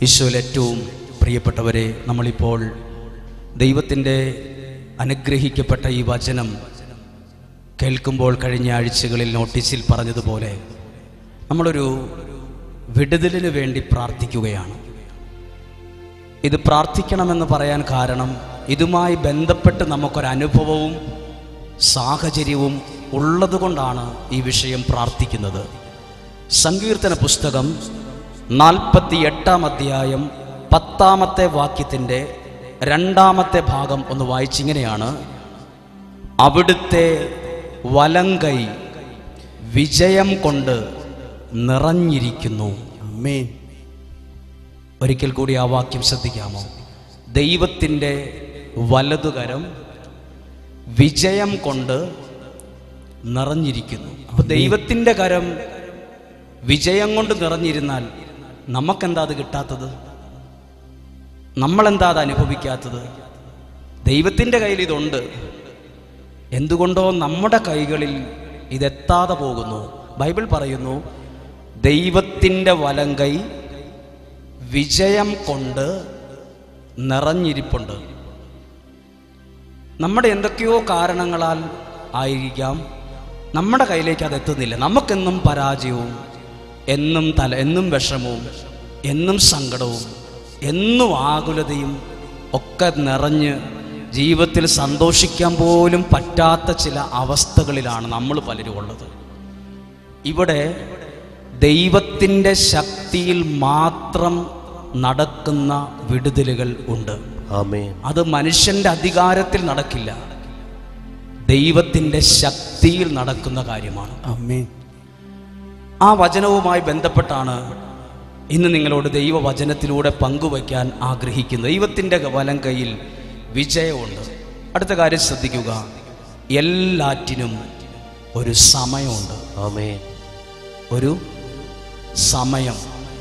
ഈശോയിൽ ഏറ്റവും പ്രിയപ്പെട്ടവരെ, നമ്മളിപ്പോൾ ദൈവത്തിൻ്റെ അനുഗ്രഹിക്കപ്പെട്ട ഈ വചനം കേൾക്കുമ്പോൾ കഴിഞ്ഞ ആഴ്ചകളിൽ നോട്ടീസിൽ പറഞ്ഞതുപോലെ നമ്മളൊരു വിടുതലിന് വേണ്ടി പ്രാർത്ഥിക്കുകയാണ്. ഇത് പ്രാർത്ഥിക്കണമെന്ന് പറയാൻ കാരണം ഇതുമായി ബന്ധപ്പെട്ട് നമുക്കൊരനുഭവവും സാഹചര്യവും ഉള്ളതുകൊണ്ടാണ് ഈ വിഷയം പ്രാർത്ഥിക്കുന്നത്. സങ്കീർത്തന പുസ്തകം 48-ാം അധ്യായം 10-ാമത്തെ വാക്യത്തിൻ്റെ 2-ാമത്തെ ഭാഗം ഒന്ന് വായിച്ചിങ്ങനെയാണ്: അവിടുത്തെ വലങ്കൈ വിജയം കൊണ്ട് നിറഞ്ഞിരിക്കുന്നു. ആമേൻ. ഒരിക്കൽ കൂടി ആ വാക്യം ശ്രദ്ധിക്കാമോ? ദൈവത്തിൻ്റെ വലതുകരം വിജയം കൊണ്ട് നിറഞ്ഞിരിക്കുന്നു. അപ്പൊ ദൈവത്തിൻ്റെ കരം വിജയം കൊണ്ട് നിറഞ്ഞിരുന്നാൽ നമുക്കെന്താ അത് കിട്ടാത്തത്? നമ്മളെന്താ അത് അനുഭവിക്കാത്തത്? ദൈവത്തിൻ്റെ കയ്യിൽ ഇതുണ്ട്, എന്തുകൊണ്ടോ നമ്മുടെ കൈകളിൽ ഇതെത്താതെ പോകുന്നു? ബൈബിൾ പറയുന്നു, ദൈവത്തിൻ്റെ വലങ്കൈ വിജയം കൊണ്ട് നിറഞ്ഞിരിപ്പുണ്ട്. നമ്മുടെ എന്തൊക്കെയോ കാരണങ്ങളാൽ ആയിരിക്കാം നമ്മുടെ കയ്യിലേക്ക് അത് എത്തുന്നില്ല. നമുക്കെന്നും പരാജയവും, എന്നും വിഷമവും, എന്നും സങ്കടവും, എന്നും ആകുലതയും ഒക്കെ നിറഞ്ഞ് ജീവിതത്തിൽ സന്തോഷിക്കാൻ പോലും പറ്റാത്ത ചില അവസ്ഥകളിലാണ് നമ്മൾ പലരും ഉള്ളത്. ഇവിടെ ദൈവത്തിൻ്റെ ശക്തിയിൽ മാത്രം നടക്കുന്ന വിടുതലുകൾ ഉണ്ട്. ആമേൻ. അത് മനുഷ്യന്റെ അധികാരത്തിൽ നടക്കില്ല, ദൈവത്തിൻ്റെ ശക്തിയിൽ നടക്കുന്ന കാര്യമാണ്. ആമേൻ. ആ വചനവുമായി ബന്ധപ്പെട്ടാണ് ഇന്ന് നിങ്ങളോട് ദൈവവചനത്തിലൂടെ പങ്കുവയ്ക്കാൻ ആഗ്രഹിക്കുന്നത്. ദൈവത്തിൻ്റെ വലം കൈയിൽ വിജയമുണ്ട്. അടുത്ത കാര്യം ശ്രദ്ധിക്കുക, എല്ലാറ്റിനും ഒരു സമയമുണ്ട്. ആമേൻ. ഒരു സമയം.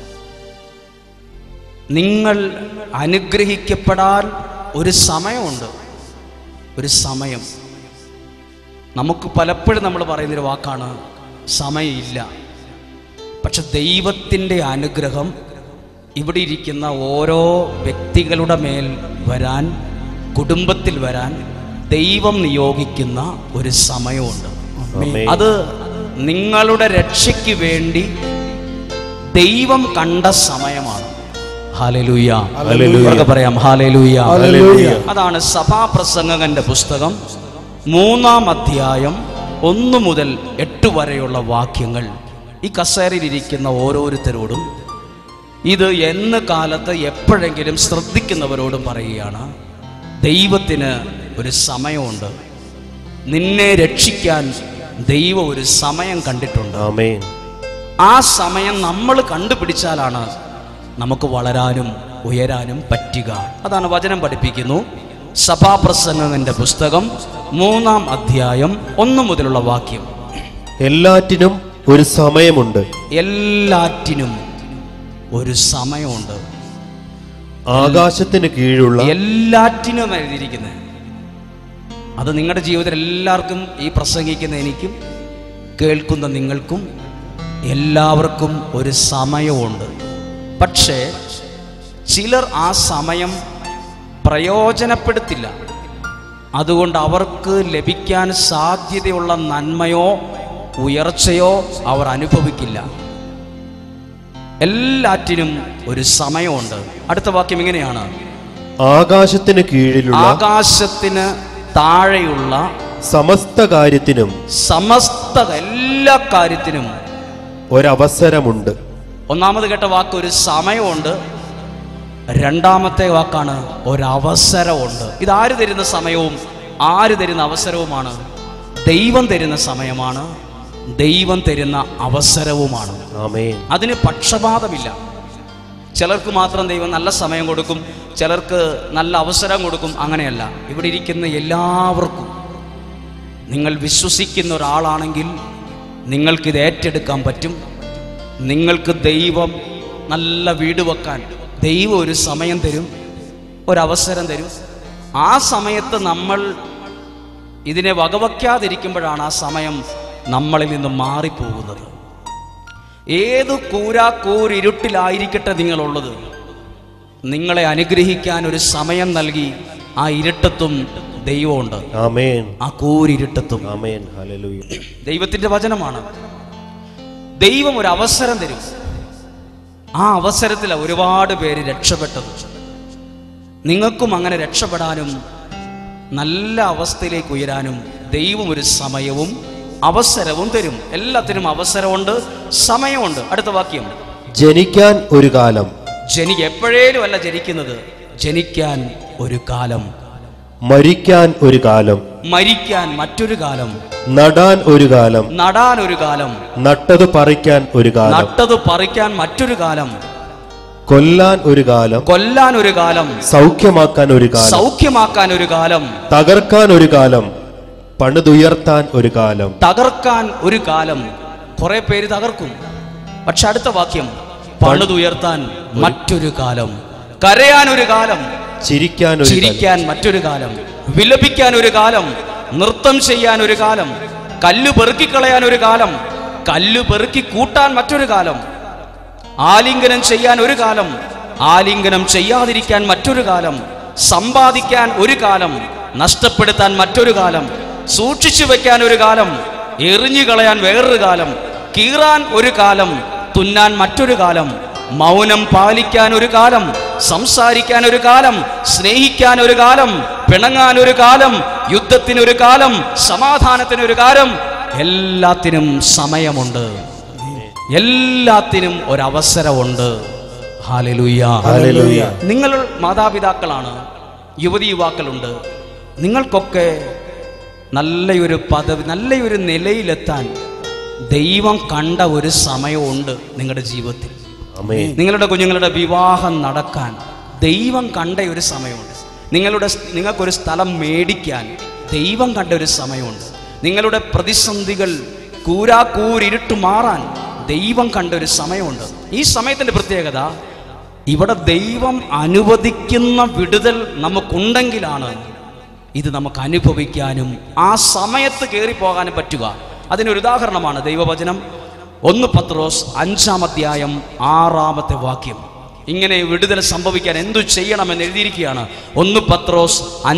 നിങ്ങൾ അനുഗ്രഹിക്കപ്പെടാൻ ഒരു സമയമുണ്ട്. ഒരു സമയം. നമുക്ക് പലപ്പോഴും നമ്മൾ പറയുന്നൊരു വാക്കാണ് സമയമില്ല. പക്ഷെ ദൈവത്തിൻ്റെ അനുഗ്രഹം ഇവിടെ ഇരിക്കുന്ന ഓരോ വ്യക്തികളുടെ മേൽ വരാൻ, കുടുംബത്തിൽ വരാൻ ദൈവം നിയോഗിക്കുന്ന ഒരു സമയമുണ്ട്. അത് നിങ്ങളുടെ രക്ഷയ്ക്ക് വേണ്ടി ദൈവം കണ്ട സമയമാണ്. ഹല്ലേലൂയ. ഹല്ലേലൂയ. പറയാം ഹല്ലേലൂയ. ഹല്ലേലൂയ. അതാണ് സഭാപ്രസംഗകന്റെ പുസ്തകം 3-ാം അധ്യായം 1 മുതൽ 8 വരെയുള്ള വാക്യങ്ങൾ. ഈ കസേരയിലിരിക്കുന്ന ഓരോരുത്തരോടും, ഇത് എന്ന് കാലത്ത് എപ്പോഴെങ്കിലും ശ്രദ്ധിക്കുന്നവരോടും പറയുകയാണ്, ദൈവത്തിന് ഒരു സമയമുണ്ട്. നിന്നെ രക്ഷിക്കാൻ ദൈവം ഒരു സമയം കണ്ടിട്ടുണ്ട്. ആമേൻ. ആ സമയം നമ്മൾ കണ്ടുപിടിച്ചാലാണ് നമുക്ക് വളരാനും ഉയരാനും പറ്റുക. അതാണ് വചനം പഠിപ്പിക്കുന്നു. സഭാപ്രസംഗകന്റെ പുസ്തകം 3-ാം അധ്യായം 1 മുതലുള്ള വാക്യം. എല്ലാറ്റിനും ഒരു സമയമുണ്ട്. എല്ലാറ്റിനും ഒരു സമയമുണ്ട്. ആകാശത്തിന് കീഴിലുള്ള എല്ലാറ്റിനും എഴുതിയിരിക്കുന്നത്. അത് നിങ്ങളുടെ ജീവിതത്തിൽ എല്ലാവർക്കും, ഈ പ്രസംഗിക്കുന്ന എനിക്കും കേൾക്കുന്ന നിങ്ങൾക്കും എല്ലാവർക്കും ഒരു സമയമുണ്ട്. പക്ഷേ ചിലർ ആ സമയം പ്രയോജനപ്പെടുത്തില്ല. അതുകൊണ്ട് അവർക്ക് ലഭിക്കാൻ സാധ്യതയുള്ള നന്മയോ ഉയർച്ചയോ അവർ അനുഭവിക്കില്ല. എല്ലാറ്റിനും ഒരു സമയമുണ്ട്. അടുത്ത വാക്യം ഇങ്ങനെയാണ്: ആകാശത്തിന് കീഴിലുള്ള, ആകാശത്തിന് താഴെയുള്ള സമസ്ത കാര്യത്തിനും, എല്ലാ കാര്യത്തിനും ഒരവസരമുണ്ട്. ഒന്നാമത് കേട്ട വാക്ക് ഒരു സമയമുണ്ട്. രണ്ടാമത്തെ വാക്കാണ് ഒരവസരമുണ്ട്. ഇതാര് തരുന്ന സമയവും ആര് തരുന്ന അവസരവുമാണ്? ദൈവം തരുന്ന സമയമാണ്, ദൈവം തരുന്ന അവസരവുമാണ്. ആമേൻ. അതിന് പക്ഷപാതമില്ല. ചിലർക്ക് മാത്രം ദൈവം നല്ല സമയം കൊടുക്കും, ചിലർക്ക് നല്ല അവസരം കൊടുക്കും. അങ്ങനെയല്ല. ഇവിടെ ഇരിക്കുന്ന എല്ലാവർക്കും, നിങ്ങൾ വിശ്വസിക്കുന്ന ഒരാളാണെങ്കിൽ നിങ്ങൾക്കിത് ഏറ്റെടുക്കാൻ പറ്റും. നിങ്ങൾക്ക് ദൈവം നല്ല വീട് വെക്കാൻ ദൈവം ഒരു സമയം തരും, ഒരവസരം തരും. ആ സമയത്ത് നമ്മൾ ഇതിനെ വകവയ്ക്കാതിരിക്കുമ്പോഴാണ് ആ സമയം നമ്മളിൽ നിന്ന് മാറിപ്പോകുന്നത്. ഏത് കൂരാക്കൂരിരുട്ടിലായിരിക്കട്ടെ നിങ്ങളുള്ളത്, നിങ്ങളെ അനുഗ്രഹിക്കാൻ ഒരു സമയം നൽകി. ആ ഇരുട്ടത്തും ദൈവമുണ്ട്. ആമേൻ. ആ കൂരിരുട്ടത്തും. ആമേൻ. ഹല്ലേലൂയ. ദൈവത്തിന്റെ വചനമാണ്. ദൈവം ഒരു അവസരം തരും. ആ അവസരത്തിൽ ഒരുപാട് പേര് രക്ഷപ്പെട്ടത്. നിങ്ങൾക്കും അങ്ങനെ രക്ഷപ്പെടാനും നല്ല അവസ്ഥയിലേക്ക് ഉയരാനും ദൈവം ഒരു സമയവും അവസരവും തരും. എല്ലാത്തിനും അവസരമുണ്ട്, സമയമുണ്ട്. അടുത്ത വാക്യം, ജനിക്കാൻ ഒരു കാലം. എപ്പോഴേലും അല്ല ജനിക്കുന്നത്, ജനിക്കാൻ ഒരു കാലം. മരിക്കാൻ ഒരു കാലം. മരിക്കാൻ മറ്റൊരു കാലം. നടാൻ ഒരു കാലം. നടാൻ ഒരു കാലം. നട്ടത് പറിക്കാൻ ഒരു കാലം. നട്ടത് പറിക്കാൻ മറ്റൊരു കാലം. കൊല്ലാൻ ഒരു കാലം. കൊല്ലാൻ ഒരു കാലം. സൗഖ്യമാക്കാൻ ഒരു കാലം. സൗഖ്യമാക്കാൻ ഒരു കാലം. തകർക്കാൻ ഒരു കാലം. പണിതുയർത്താൻ ഒരു കാലം. തകർക്കാൻ ഒരു കാലം. കുറെ പേര് തകർക്കും. പക്ഷെ അടുത്ത വാക്യം, പണിതുയർത്താൻ മറ്റൊരു കാലം. കരയാൻ ഒരു കാലം. ചിരിക്കാൻ മറ്റൊരു കാലം. വിലപിക്കാൻ ഒരു കാലം. നൃത്തം ചെയ്യാൻ ഒരു കാലം. കല്ല് പെറുക്കിക്കളയാൻ ഒരു കാലം. കല്ല് പെറുക്കി കൂട്ടാൻ മറ്റൊരു കാലം. ആലിംഗനം ചെയ്യാൻ ഒരു കാലം. ആലിംഗനം ചെയ്യാതിരിക്കാൻ മറ്റൊരു കാലം. സമ്പാദിക്കാൻ ഒരു കാലം. നഷ്ടപ്പെടുത്താൻ മറ്റൊരു കാലം. സൂക്ഷിച്ചു വെക്കാൻ ഒരു കാലം. എറിഞ്ഞു കളയാൻ വേറൊരു കാലം. കീറാൻ ഒരു കാലം. തുന്നാൻ മറ്റൊരു കാലം. മൗനം പാലിക്കാൻ ഒരു കാലം. സംസാരിക്കാൻ ഒരു കാലം. സ്നേഹിക്കാൻ ഒരു കാലം. പിണങ്ങാൻ ഒരു കാലം. യുദ്ധത്തിനൊരു കാലം. സമാധാനത്തിനൊരു കാലം. എല്ലാത്തിനും സമയമുണ്ട്. എല്ലാത്തിനും ഒരവസരമുണ്ട്. Hallelujah, hallelujah. നിങ്ങൾ മാതാപിതാക്കളാണ്, യുവതി യുവാക്കളുണ്ട്. നിങ്ങൾക്കൊക്കെ നല്ലൊരു പദവി, നല്ലൊരു നിലയിലെത്താൻ ദൈവം കണ്ട ഒരു സമയമുണ്ട് നിങ്ങളുടെ ജീവിതത്തിൽ. നിങ്ങളുടെ കുഞ്ഞുങ്ങളുടെ വിവാഹം നടക്കാൻ ദൈവം കണ്ട ഒരു സമയമുണ്ട്. നിങ്ങൾക്കൊരു സ്ഥലം മേടിക്കാൻ ദൈവം കണ്ട ഒരു സമയമുണ്ട്. നിങ്ങളുടെ പ്രതിസന്ധികൾ കൂരാക്കൂരിരുട്ട് മാറാൻ ദൈവം കണ്ട ഒരു സമയമുണ്ട്. ഈ സമയത്തിന്റെ പ്രത്യേകത, ഇവിടെ ദൈവം അനുവദിക്കുന്ന വിടുതൽ നമുക്കുണ്ടെങ്കിലാണ് ഇത് നമുക്ക് അനുഭവിക്കാനും ആ സമയത്ത് കയറിപ്പോകാനും പറ്റുക. അതിനൊരു ഉദാഹരണമാണ് ദൈവവചനം. 1 പത്രോസ് 5-ാം അധ്യായം 6-ാമത്തെ വാക്യം. ഇങ്ങനെ വിടുതൽ സംഭവിക്കാൻ എന്തു ചെയ്യണമെന്ന് എഴുതിയിരിക്കുകയാണ്. 1 പത്രോസ്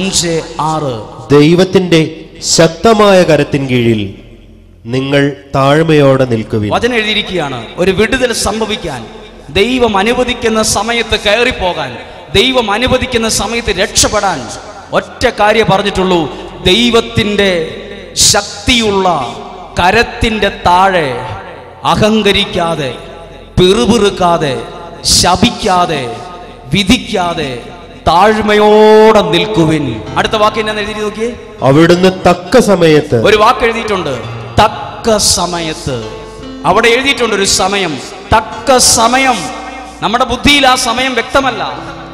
5:6. ദൈവത്തിന്റെ ശക്തമായ കരത്തിൻ കീഴിൽ നിങ്ങൾ താഴ്മയോടെ നിൽക്കുവിൻ. വചനം എഴുതിയിരിക്കുകയാണ്, ഒരു വിടുതൽ സംഭവിക്കാൻ, ദൈവം അനുവദിക്കുന്ന സമയത്ത് കയറിപ്പോകാൻ, ദൈവം അനുവദിക്കുന്ന സമയത്ത് രക്ഷപ്പെടാൻ ഒറ്റ കാര്യം പറഞ്ഞിട്ടുള്ളൂ. ദൈവത്തിന്റെ ശക്തിയുള്ള കരത്തിന്റെ താഴെ അഹങ്കരിക്കാതെ, പിറുപിറുക്കാതെ, ശപിക്കാതെ, വിധിക്കാതെ താഴ്മയോടെ നിൽക്കുവിൻ. അടുത്ത വാക്ക് എന്നാ എഴുതി നോക്കിയേ. അവിടുന്ന് തക്ക സമയത്ത്. ഒരു വാക്ക് എഴുതിയിട്ടുണ്ട്, തക്ക സമയത്ത്. അവിടെ എഴുതിയിട്ടുണ്ട് ഒരു സമയം, തക്ക സമയം. നമ്മുടെ ബുദ്ധിയിൽ ആ സമയം വ്യക്തമല്ല.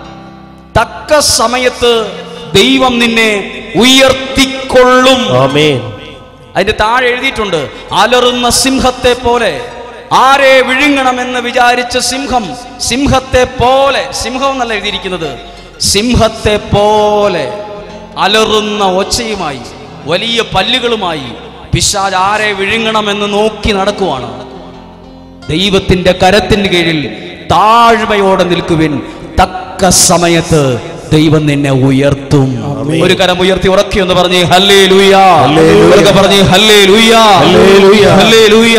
തക്ക സമയത്ത് ദൈവം നിന്നെ ഉയർത്തിക്കൊള്ളും. ആമേൻ. അതിന്റെ താഴെ എഴുതിയിട്ടുണ്ട്, അലറുന്ന സിംഹത്തെ പോലെ. ആരെ വിഴുങ്ങണമെന്ന് വിചാരിച്ച സിംഹം, സിംഹത്തെ പോലെ, സിംഹം എന്നല്ല എഴുതിയിരിക്കുന്നത്, സിംഹത്തെ പോലെ അലറുന്ന ഒച്ചയുമായി, വലിയ പല്ലുകളുമായി പിശാച് ആരെ വിഴുങ്ങണമെന്ന് നോക്കി നടക്കുവാണ്. ദൈവത്തിന്റെ കരത്തിന് കീഴിൽ താഴ്മയോടെ നിൽക്കുവിൻ. തക്ക സമയത്ത് ദൈവം നിന്നെ ഉയർത്തും. ഒരു കരം ഉയർത്തി ഉറക്കി എന്ന് പറഞ്ഞ് ഹല്ലേലൂയ, പറഞ്ഞ് ഹല്ലേലൂയ, ഹല്ലേലൂയ.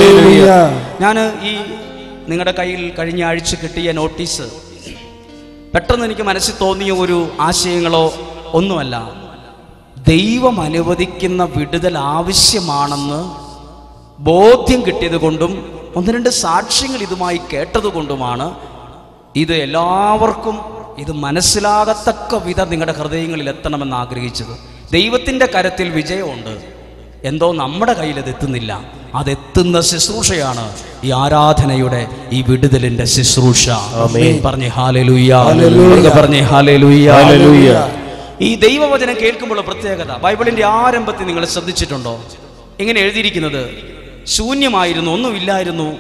ഞാൻ ഈ നിങ്ങളുടെ കയ്യിൽ കഴിഞ്ഞ ആഴ്ച കിട്ടിയ നോട്ടീസ് പെട്ടെന്ന് എനിക്ക് മനസ്സിൽ തോന്നിയ ഒരു ആശയങ്ങളോ ഒന്നുമല്ല. ദൈവം അനുവദിക്കുന്ന വിടുതൽ ആവശ്യമാണെന്ന് ബോധ്യം കിട്ടിയത് കൊണ്ടും 1-2 സാക്ഷ്യങ്ങൾ ഇതുമായി കേട്ടതുകൊണ്ടുമാണ് ഇത് എല്ലാവർക്കും ഇത് മനസ്സിലാകത്തക്ക വിധം നിങ്ങളുടെ ഹൃദയങ്ങളിൽ എത്തണമെന്ന് ആഗ്രഹിച്ചത്. ദൈവത്തിൻ്റെ കരത്തിൽ വിജയമുണ്ട്, എന്തോ നമ്മുടെ കയ്യിൽ അത് എത്തുന്നില്ല. അതെത്തുന്ന ശുശ്രൂഷയാണ് ഈ ആരാധനയുടെ, ഈ വിടുതലിന്റെ ശുശ്രൂഷ. പറഞ്ഞേ ഹല്ലേലൂയ, പറഞ്ഞേ ഹല്ലേലൂയ. ഈ ദൈവവചനം കേൾക്കുമ്പോൾ പ്രത്യേകത, ബൈബിളിന്റെ ആരംഭത്തിൽ നിങ്ങൾ ശ്രദ്ധിച്ചിട്ടുണ്ടോ? ഇങ്ങനെ എഴുതിയിരിക്കുന്നത്, ശൂന്യമായിരുന്നു, ഒന്നുമില്ലായിരുന്നു.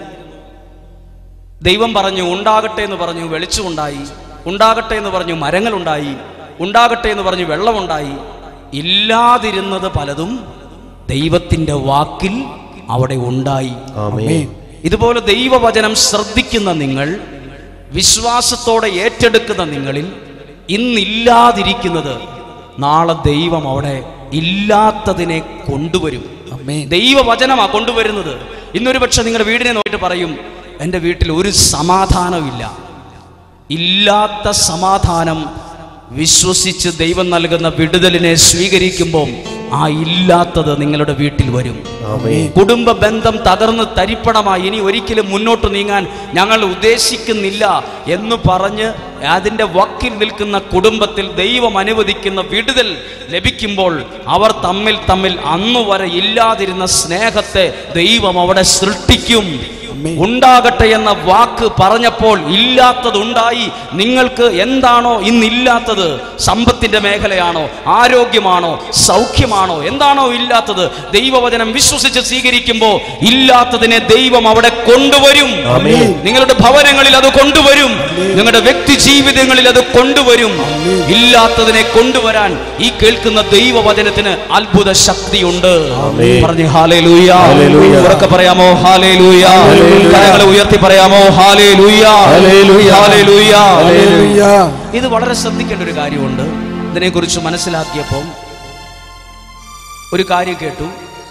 ദൈവം പറഞ്ഞു ഉണ്ടാകട്ടെ എന്ന് പറഞ്ഞു, വെളിച്ചമുണ്ടായി. ഉണ്ടാകട്ടെ എന്ന് പറഞ്ഞു, മരങ്ങളുണ്ടായി. ഉണ്ടാകട്ടെ എന്ന് പറഞ്ഞു, വെള്ളമുണ്ടായി. ഇല്ലാതിരുന്നത് പലതും ദൈവത്തിന്റെ വാക്കിൽ അവിടെ ഉണ്ടായി. ഇതുപോലെ ദൈവവചനം ശ്രദ്ധിക്കുന്ന നിങ്ങൾ വിശ്വാസത്തോടെ ഏറ്റെടുക്കുന്ന നിങ്ങളിൽ ഇന്നില്ലാതിരിക്കുന്നത് നാളെ ദൈവം അവിടെ ഇല്ലാത്തതിനെ കൊണ്ടുവരും. ദൈവവചനമാ കൊണ്ടുവരുന്നത്. ഇന്നൊരു പക്ഷെ നിങ്ങളുടെ വീടിനെ നോക്കിയിട്ട് പറയും, എൻ്റെ വീട്ടിൽ ഒരു സമാധാനമില്ല. ഇല്ലാത്ത സമാധാനം വിശ്വസിച്ച് ദൈവം നൽകുന്ന വിടുതലിനെ സ്വീകരിക്കുമ്പോൾ ആ ഇല്ലാത്തത് നിങ്ങളുടെ വീട്ടിൽ വരും. കുടുംബ ബന്ധം തകർന്ന് തരിപ്പണമായി ഇനി ഒരിക്കലും മുന്നോട്ട് നീങ്ങാൻ ഞങ്ങൾ ഉദ്ദേശിക്കുന്നില്ല എന്ന് പറഞ്ഞ് അതിൻ്റെ വക്കിൽ നിൽക്കുന്ന കുടുംബത്തിൽ ദൈവം അനുവദിക്കുന്ന വിടുതൽ ലഭിക്കുമ്പോൾ അവർ തമ്മിൽ അന്നുവരെ ഇല്ലാതിരുന്ന സ്നേഹത്തെ ദൈവം അവിടെ സൃഷ്ടിക്കും. ഉണ്ടാകട്ടെ എന്ന വാക്ക് പറഞ്ഞപ്പോൾ ഇല്ലാത്തതുണ്ടായി. നിങ്ങൾക്ക് എന്താണോ ഇന്നില്ലാത്തത്, സമ്പത്തിന്റെ മേഖലയാണോ, ആരോഗ്യമാണോ, സൗഖ്യമാണോ, എന്താണോ ഇല്ലാത്തത്, ദൈവവചനം വിശ്വസിച്ച് സ്വീകരിക്കുമ്പോൾ ഇല്ലാത്തതിനെ ദൈവം അവിടെ കൊണ്ടുവരും. നിങ്ങളുടെ ഭവനങ്ങളിൽ അത് കൊണ്ടുവരും, നിങ്ങളുടെ വ്യക്തി ജീവിതങ്ങളിൽ അത് കൊണ്ടുവരും. ഇല്ലാത്തതിനെ കൊണ്ടുവരാൻ ഈ കേൾക്കുന്ന ദൈവവചനത്തിന് അത്ഭുത ശക്തിയുണ്ട്. പറഞ്ഞു ഹല്ലേലൂയ. ഉറക്കെ പറയാമോ ഹല്ലേലൂയ? കരങ്ങളെ ഉയർത്തി പറയാമോ ഹല്ലേലൂയ, ഹല്ലേലൂയ, ഹല്ലേലൂയ, ഹല്ലേലൂയ. ഇത് വളരെ ശ്രദ്ധിക്കേണ്ട ഒരു കാര്യമുണ്ട്. ഇതിനെക്കുറിച്ച് മനസ്സിലാക്കിയപ്പോൾ ഒരു കാര്യം കേട്ടു.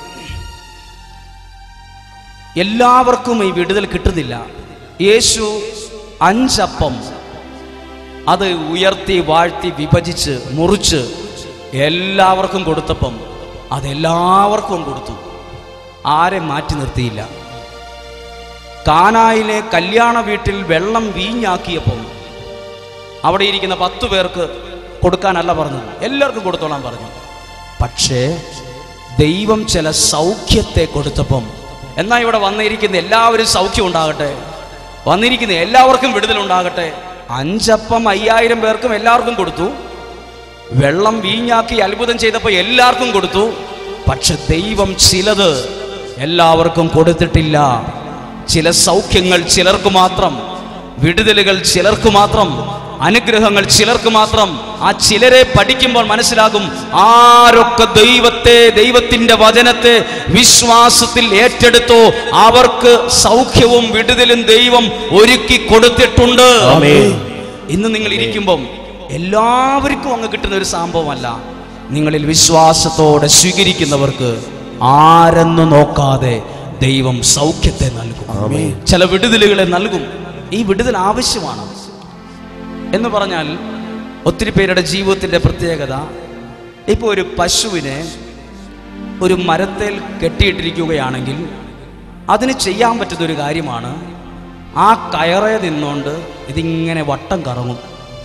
എല്ലാവർക്കും ഈ വിടുതൽ കിട്ടുന്നില്ല. യേശു 5 അപ്പം അത് ഉയർത്തി വാഴ്ത്തി വിഭജിച്ച് മുറിച്ച് എല്ലാവർക്കും കൊടുത്തപ്പം അതെല്ലാവർക്കും കൊടുത്തു. ആരെ മാറ്റി നിർത്തിയില്ല. കാനായിലെ കല്യാണ വീട്ടിൽ വെള്ളം വീഞ്ഞാക്കിയപ്പോൾ അവിടെ ഇരിക്കുന്ന 10 പേർക്ക് കൊടുക്കാനല്ല പറഞ്ഞത്, എല്ലാവർക്കും കൊടുത്തോളാൻ പറഞ്ഞു. പക്ഷേ ദൈവം ചില സൗഖ്യത്തെ കൊടുത്തപ്പം, എന്നാൽ ഇവിടെ വന്നിരിക്കുന്ന എല്ലാവരും സൗഖ്യം ഉണ്ടാകട്ടെ, വന്നിരിക്കുന്ന എല്ലാവർക്കും വിടുതലുണ്ടാകട്ടെ. 5 അപ്പം 5000 പേർക്കും എല്ലാവർക്കും കൊടുത്തു. വെള്ളം വീഞ്ഞാക്കി അത്ഭുതം ചെയ്തപ്പോൾ എല്ലാവർക്കും കൊടുത്തു. പക്ഷെ ദൈവം ചിലത് എല്ലാവർക്കും കൊടുത്തിട്ടില്ല. ചില സൗഖ്യങ്ങൾ ചിലർക്ക് മാത്രം, വിടുതലുകൾ ചിലർക്ക് മാത്രം, അനുഗ്രഹങ്ങൾ ചിലർക്ക് മാത്രം. ആ ചിലരെ പഠിക്കുമ്പോൾ മനസ്സിലാകും ആരൊക്കെ ദൈവത്തിന്റെ വചനത്തെ വിശ്വാസത്തിൽ ഏറ്റെടുത്തോ അവർക്ക് സൗഖ്യവും വിടുതലും ദൈവം ഒരുക്കി കൊടുത്തിട്ടുണ്ട്. ഇന്ന് നിങ്ങൾ ഇരിക്കുമ്പം എല്ലാവർക്കും അങ്ങ് കിട്ടുന്ന ഒരു സംഭവമല്ല. നിങ്ങളിൽ വിശ്വാസത്തോടെ സ്വീകരിക്കുന്നവർക്ക് ആരെന്ന് നോക്കാതെ ദൈവം സൗഖ്യത്തെ നൽകും. ചില വിടുതലുകളെ നൽകും. ഈ വിടുതൽ ആവശ്യമാണ് എന്ന് പറഞ്ഞാൽ ഒത്തിരി പേരുടെ ജീവിതത്തിന്റെ പ്രത്യേകത, ഇപ്പോൾ ഒരു പശുവിനെ ഒരു മരത്തിൽ കെട്ടിയിട്ടിരിക്കുകയാണെങ്കിൽ അതിന് ചെയ്യാൻ പറ്റുന്നൊരു കാര്യമാണ്, ആ കയറേ നിന്നുകൊണ്ട് ഇതിങ്ങനെ വട്ടം കറങ്ങും.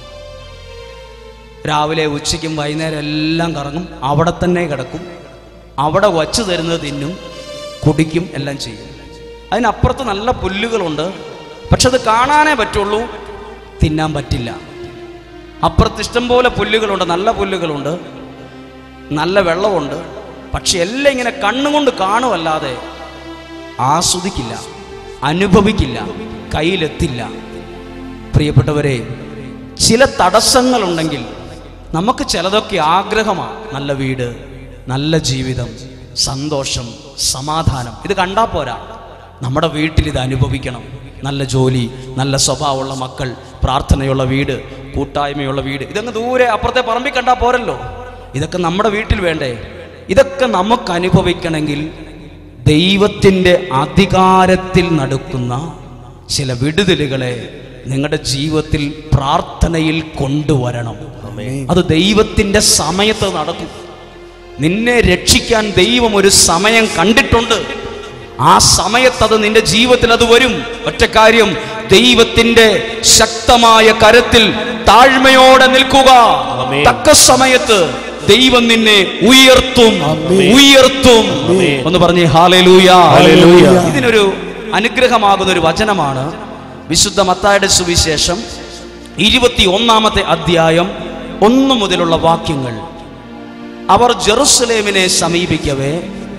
രാവിലെ ഉച്ചയ്ക്കും വൈകുന്നേരം എല്ലാം കറങ്ങും. അവിടെ തന്നെ കിടക്കും. അവിടെ വച്ചു തരുന്നത് തിന്നും, കുടിക്കും, എല്ലാം ചെയ്യും. അതിനപ്പുറത്ത് നല്ല പുല്ലുകളുണ്ട്, പക്ഷെ അത് കാണാനേ പറ്റുള്ളൂ, തിന്നാൻ പറ്റില്ല. അപ്പുറത്ത് ഇഷ്ടം പോലെ പുല്ലുകളുണ്ട്, നല്ല പുല്ലുകളുണ്ട്, നല്ല വെള്ളമുണ്ട്, പക്ഷെ എല്ലാം ഇങ്ങനെ കണ്ണുകൊണ്ട് കാണുമല്ലാതെ ആസ്വദിക്കില്ല, അനുഭവിക്കില്ല, കയ്യിലെത്തില്ല. പ്രിയപ്പെട്ടവരെ, ചില തടസ്സങ്ങളുണ്ടെങ്കിൽ നമുക്ക് ചിലതൊക്കെ ആഗ്രഹമാണ്. നല്ല വീട്, നല്ല ജീവിതം, സന്തോഷം, സമാധാനം. ഇത് കണ്ടാൽ പോരാ, നമ്മുടെ വീട്ടിൽ ഇത് അനുഭവിക്കണം. നല്ല ജോലി, നല്ല സ്വഭാവമുള്ള മക്കൾ, പ്രാർത്ഥനയുള്ള വീട്, കൂട്ടായ്മയുള്ള വീട്. ഇതങ്ങ് ദൂരെ അപ്പുറത്തെ പറമ്പിൽ കണ്ടാൽ പോരല്ലോ. ഇതൊക്കെ നമ്മുടെ വീട്ടിൽ വേണ്ടേ? ഇതൊക്കെ നമുക്ക് അനുഭവിക്കണമെങ്കിൽ ദൈവത്തിൻ്റെ അധികാരത്തിൽ നടക്കുന്ന ചില വിടുതലുകളെ നിങ്ങളുടെ ജീവിതത്തിൽ പ്രാർത്ഥനയിൽ കൊണ്ടുവരണം. അത് ദൈവത്തിൻ്റെ സമയത്ത് നടക്കും. നിന്നെ രക്ഷിക്കാൻ ദൈവം ഒരു സമയം കണ്ടിട്ടുണ്ട്. ആ സമയത്ത് അത് നിന്റെ ജീവിതത്തിൽ അത് വരും. ഒറ്റ കാര്യം, ദൈവത്തിന്റെ ശക്തമായ കരത്തിൽ താഴ്മയോടെ നിൽക്കുക. തക്ക സമയത്ത് ദൈവം നിന്നെ ഉയർത്തും, ഉയർത്തും. ഒന്ന് പറഞ്ഞേ ഹല്ലേലൂയ. ഇതിനൊരു അനുഗ്രഹമാകുന്ന ഒരു വചനമാണ് വിശുദ്ധ മത്തായിയുടെ സുവിശേഷം 21-ാമത്തെ അധ്യായം 1 മുതലുള്ള വാക്യങ്ങൾ. അവർ ജെറുസലേമിനെ സമീപിക്കവേ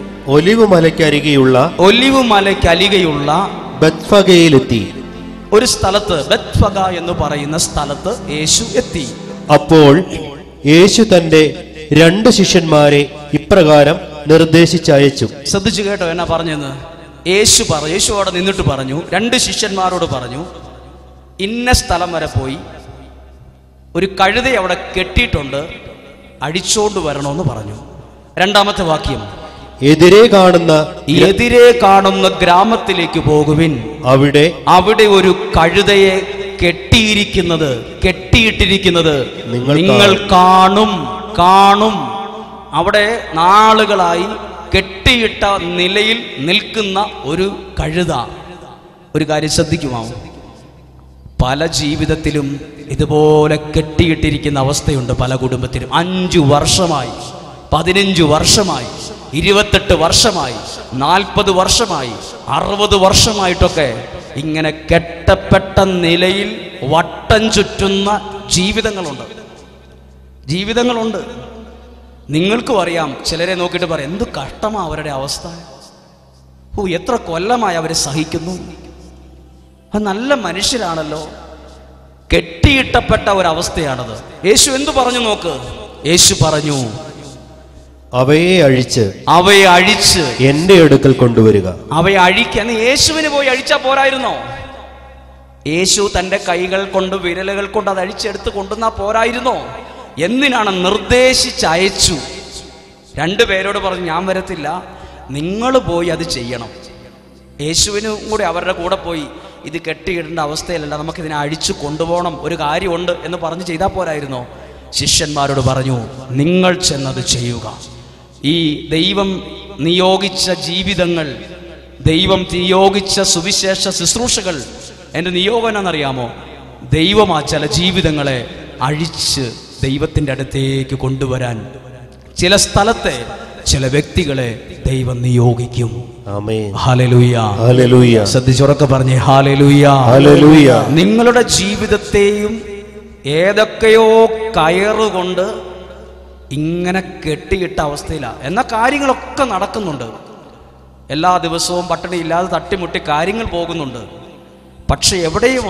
ഒലിവുമലയ്ക്കരികെയുള്ള ബത്ഫഗയിലെത്തി. ഒരു സ്ഥലത്ത്, ബത്ഫഗ എന്ന് പറയുന്ന സ്ഥലത്ത് യേശു എത്തി. അപ്പോൾ യേശു തന്റെ 2 ശിഷ്യന്മാരെ ഇപ്രകാരം നിർദ്ദേശിച്ചയച്ചു. ശ്രദ്ധിച്ചു കേട്ടോ എന്നാ പറഞ്ഞെന്ന്. യേശു അവിടെ നിന്നിട്ട് പറഞ്ഞു, 2 ശിഷ്യന്മാരോട് പറഞ്ഞു, ഇന്ന സ്ഥലം വരെ പോയി, ഒരു കഴുതയെ അവിടെ കെട്ടിയിട്ടുണ്ട്, അഴിച്ചോണ്ട് വരണമെന്ന് പറഞ്ഞു. രണ്ടാമത്തെ വാക്യം, എതിരെ കാണുന്ന ഗ്രാമത്തിലേക്ക് പോകുവിൻ, അവിടെ ഒരു കഴുതയെ കെട്ടിയിട്ടിരിക്കുന്നത് നിങ്ങൾ കാണും. അവിടെ നാളുകളായി കെട്ടിയിട്ട നിലയിൽ നിൽക്കുന്ന ഒരു കഴുത. ഒരു കാര്യം ശ്രദ്ധിക്കുമാവും, പല ജീവിതത്തിലും ഇതുപോലെ കെട്ടിയിട്ടിരിക്കുന്ന അവസ്ഥയുണ്ട്. പല കുടുംബത്തിലും 5 വർഷമായി, 15 വർഷമായി, 28 വർഷമായി, 40 വർഷമായി, 60 വർഷമായിട്ടൊക്കെ ഇങ്ങനെ കെട്ടപ്പെട്ട നിലയിൽ വട്ടം ചുറ്റുന്ന ജീവിതങ്ങളുണ്ട്. നിങ്ങൾക്കും അറിയാം, ചിലരെ നോക്കിയിട്ട് പറയാം, എന്ത് കഷ്ടമാ അവരുടെ അവസ്ഥ, എത്ര കൊല്ലമായി അവർ സഹിക്കുന്നു, അത് നല്ല മനുഷ്യരാണല്ലോ. കെട്ടിയിട്ടപ്പെട്ട ഒരവസ്ഥയാണത്. യേശു എന്തു പറഞ്ഞു നോക്ക്? യേശു പറഞ്ഞു, അവയെ അഴിച്ച് എന്റെ അടുക്കൽ കൊണ്ടുവരിക. അവയെ അഴിക്കാൻ യേശുവിന് പോയി അഴിച്ചാ പോരായിരുന്നോ? യേശു തന്റെ കൈകൾ കൊണ്ട്, വിരലുകൾ കൊണ്ട് അത് അഴിച്ചെടുത്ത് കൊണ്ടുവന്നാ പോരായിരുന്നോ? എന്തിനാണ് നിർദ്ദേശിച്ചയച്ചു? 2 പേരോട് പറഞ്ഞു, ഞാൻ വരത്തില്ല, നിങ്ങൾ പോയി അത് ചെയ്യണം. യേശുവിനും കൂടി അവരുടെ കൂടെ പോയി, ഇത് കെട്ടിയിടേണ്ട അവസ്ഥയിലല്ല, നമുക്കിതിനെ അഴിച്ചു കൊണ്ടുപോകണം, ഒരു കാര്യമുണ്ട് എന്ന് പറഞ്ഞ് ചെയ്താൽ പോരായിരുന്നോ? ശിഷ്യന്മാരോട് പറഞ്ഞു, നിങ്ങൾ ചെന്നത് ചെയ്യുക. ഈ ദൈവം നിയോഗിച്ച ജീവിതങ്ങൾ, ദൈവം നിയോഗിച്ച സുവിശേഷ ശുശ്രൂഷകൾ, എൻ്റെ നിയോഗം എന്നറിയാമോ? ദൈവം ആ ചില ജീവിതങ്ങളെ അഴിച്ച് ദൈവത്തിൻ്റെ അടുത്തേക്ക് കൊണ്ടുവരാൻ ചില സ്ഥലത്തെ ചില വ്യക്തികളെ ദൈവം നിയോഗിക്കും. ആമേൻ. Hallelujah, hallelujah. ശ്രദ്ധിച്ചുറക്കെ പറഞ്ഞേ, ഹല്ലേലൂയ, ഹല്ലേലൂയ. നിങ്ങളുടെ ജീവിതത്തെയും ഏതൊക്കെയോ കയറുകൊണ്ട് ഇങ്ങനെ കെട്ടിയിട്ട അവസ്ഥയിലാണ്. എന്നാൽ കാര്യങ്ങളൊക്കെ നടക്കുന്നുണ്ട്, എല്ലാ ദിവസവും പട്ടിണിയില്ലാതെ തട്ടിമുട്ടി കാര്യങ്ങൾ പോകുന്നുണ്ട്. പക്ഷെ എവിടെയും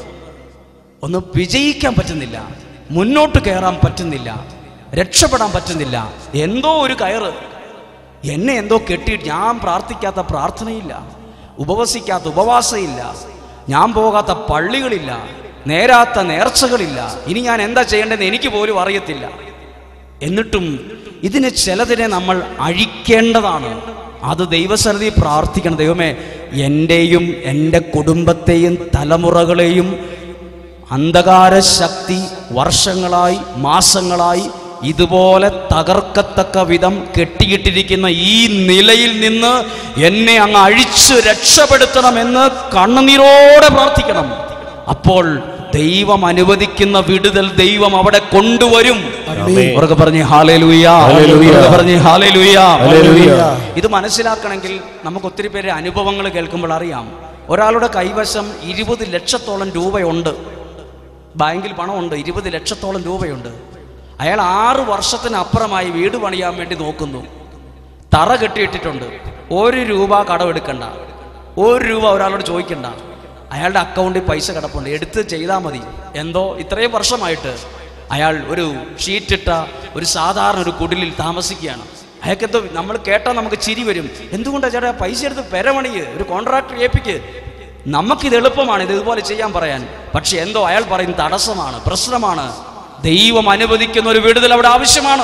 ഒന്ന് വിജയിക്കാൻ പറ്റുന്നില്ല, മുന്നോട്ട് കയറാൻ പറ്റുന്നില്ല, രക്ഷപ്പെടാൻ പറ്റുന്നില്ല. എന്തോ ഒരു കയറ് എന്നെ എന്തോ കെട്ടിയിട്ട്, ഞാൻ പ്രാർത്ഥിക്കാത്ത പ്രാർത്ഥനയില്ല, ഉപവസിക്കാത്ത ഉപവാസമില്ല, ഞാൻ പോകാത്ത പള്ളികളില്ല, നേരാത്ത നേർച്ചകളില്ല, ഇനി ഞാൻ എന്താ ചെയ്യേണ്ടതെന്ന് എനിക്ക് പോലും അറിയത്തില്ല. എന്നിട്ടും ചിലതിനെ നമ്മൾ അഴിക്കേണ്ടതാണ്. അത് ദൈവസന്നിധി പ്രാർത്ഥിക്കണം. ദൈവമേ, എൻ്റെയും എൻ്റെ കുടുംബത്തെയും തലമുറകളെയും അന്ധകാര ശക്തി വർഷങ്ങളായി, മാസങ്ങളായി ഇതുപോലെ തകർക്കത്തക്ക വിധം കെട്ടിയിട്ടിരിക്കുന്ന ഈ നിലയിൽ നിന്ന് എന്നെ അങ്ങ് അഴിച്ചു രക്ഷപ്പെടുത്തണമെന്ന് കണ്ണുനീരോടെ പ്രാർത്ഥിക്കണം. അപ്പോൾ ദൈവം അനുവദിക്കുന്ന വിടുതൽ ദൈവം അവിടെ കൊണ്ടുവരും. അവർക്ക് പറഞ്ഞ് ഹല്ലേലൂയ, പറഞ്ഞ് ഹല്ലേലൂയ. ഇത് മനസ്സിലാക്കണമെങ്കിൽ നമുക്ക് ഒത്തിരി പേര് അനുഭവങ്ങൾ കേൾക്കുമ്പോൾ അറിയാം. ഒരാളുടെ കൈവശം 20 ലക്ഷത്തോളം രൂപയുണ്ട്, ബാങ്കിൽ പണമുണ്ട്, 20 ലക്ഷത്തോളം രൂപയുണ്ട്. അയാൾ 6 വർഷത്തിനപ്പുറമായി വീട് പണിയാൻ വേണ്ടി നോക്കുന്നു, തറ കെട്ടിയിട്ടിട്ടുണ്ട്. 1 രൂപ കടമെടുക്കണ്ട, 1 രൂപ ഒരാളോട് ചോദിക്കണ്ട, അയാളുടെ അക്കൗണ്ടിൽ പൈസ കിടപ്പുണ്ട്, എടുത്ത് ചെയ്താൽ മതി. എന്തോ ഇത്രയും വർഷമായിട്ട് അയാൾ ഒരു ഷീറ്റിട്ട ഒരു സാധാരണ ഒരു കുടിലിൽ താമസിക്കുകയാണ്. അയാൾക്കെന്തോ നമ്മൾ കേട്ടാൽ നമുക്ക് ചിരി വരും. എന്തുകൊണ്ടാണ് ചേട്ടാ പൈസ എടുത്ത് പെരമണിക്ക് ഒരു കോൺട്രാക്ടർ ഏൽപ്പിക്ക്, നമുക്കിത് എളുപ്പമാണ് ഇത് ഇതുപോലെ ചെയ്യാൻ പറയാൻ. പക്ഷെ എന്തോ അയാൾ പറയും തടസ്സമാണ്, പ്രശ്നമാണ്. ദൈവം അനുവദിക്കുന്ന ഒരു വിടുതൽ അവിടെ ആവശ്യമാണ്.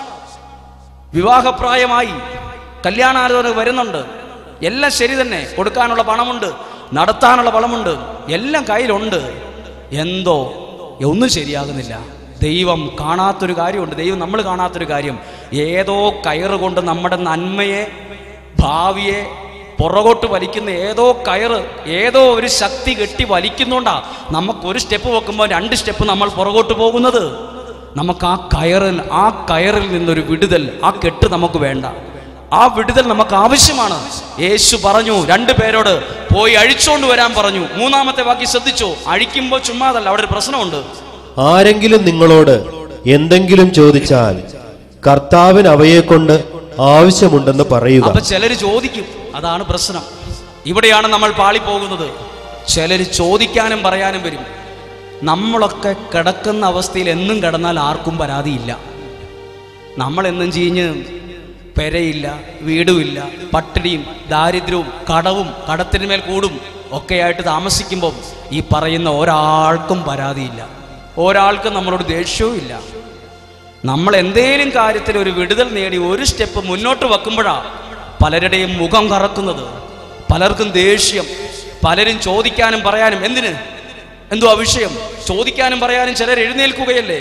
വിവാഹപ്രായമായി, കല്യാണാലോചന വരുന്നുണ്ട്, എല്ലാം ശരി തന്നെ, കൊടുക്കാനുള്ള പണമുണ്ട്, നടത്താനുള്ള പണമുണ്ട്, എല്ലാം കയ്യിലുണ്ട്. എന്തോ ഒന്നും ശരിയാകുന്നില്ല. ദൈവം കാണാത്തൊരു കാര്യമുണ്ട്, ദൈവം നമ്മൾ കാണാത്തൊരു കാര്യം. ഏതോ കയറ് കൊണ്ട് നമ്മുടെ നന്മയെ, ഭാവിയെ പുറകോട്ട് വലിക്കുന്ന ഏതോ കയറ്, ഏതോ ഒരു ശക്തി കെട്ടി വലിക്കുന്നുണ്ടാ നമുക്കൊരു സ്റ്റെപ്പ് വെക്കുമ്പോൾ 2 സ്റ്റെപ്പ് നമ്മൾ പുറകോട്ട് പോകുന്നത്. നമുക്ക് ആ കയറിൽ നിന്നൊരു വിടുതൽ, ആ കെട്ട് നമുക്ക് വേണ്ട, ആ വിടുതൽ നമുക്ക് ആവശ്യമാണ്. യേശു പറഞ്ഞു 2 പേരോട് പോയി അഴിച്ചോണ്ട് വരാൻ പറഞ്ഞു. 3-ാമത്തെ വാക്യം ശ്രദ്ധിച്ചോ? അഴിക്കുമ്പോൾ ചുമ്മാതല്ല, അവിടെ ഒരു പ്രശ്നമുണ്ട്. ആരെങ്കിലും നിങ്ങളോട് എന്തെങ്കിലും ചോദിച്ചാൽ കർത്താവിന് അവയെ കൊണ്ട് ആവശ്യമുണ്ടെന്ന് പറയുക. അപ്പൊ ചിലര് ചോദിക്കും, അതാണ് പ്രശ്നം. ഇവിടെയാണ് നമ്മൾ പാളിപ്പോകുന്നത്. ചിലര് ചോദിക്കാനും പറയാനും വരും. നമ്മളൊക്കെ കിടക്കുന്ന അവസ്ഥയിൽ എന്നും കിടന്നാൽ ആർക്കും പരാതിയില്ല. നമ്മളെന്നും ചീഞ്ഞ് പെരയില്ല, വീടുമില്ല, പട്ടിണിയും ദാരിദ്ര്യവും കടവും, കടത്തിന്മേൽ കൂടും, ഒക്കെയായിട്ട് താമസിക്കുമ്പോൾ ഈ പറയുന്ന ഒരാൾക്കും പരാതിയില്ല, ഒരാൾക്കും നമ്മളോട് ദേഷ്യവും ഇല്ല. നമ്മൾ എന്തേലും കാര്യത്തിൽ ഒരു വിടുതൽ നേടി ഒരു സ്റ്റെപ്പ് മുന്നോട്ട് വെക്കുമ്പോഴാണ് പലരുടെയും മുഖം കറക്കുന്നത്, പലർക്കും ദേഷ്യം, പലരും ചോദിക്കാനും പറയാനും എന്തോ വിഷയം ചോദിക്കാനും പറയാനും ചിലർ എഴുന്നേൽക്കുകയല്ലേ.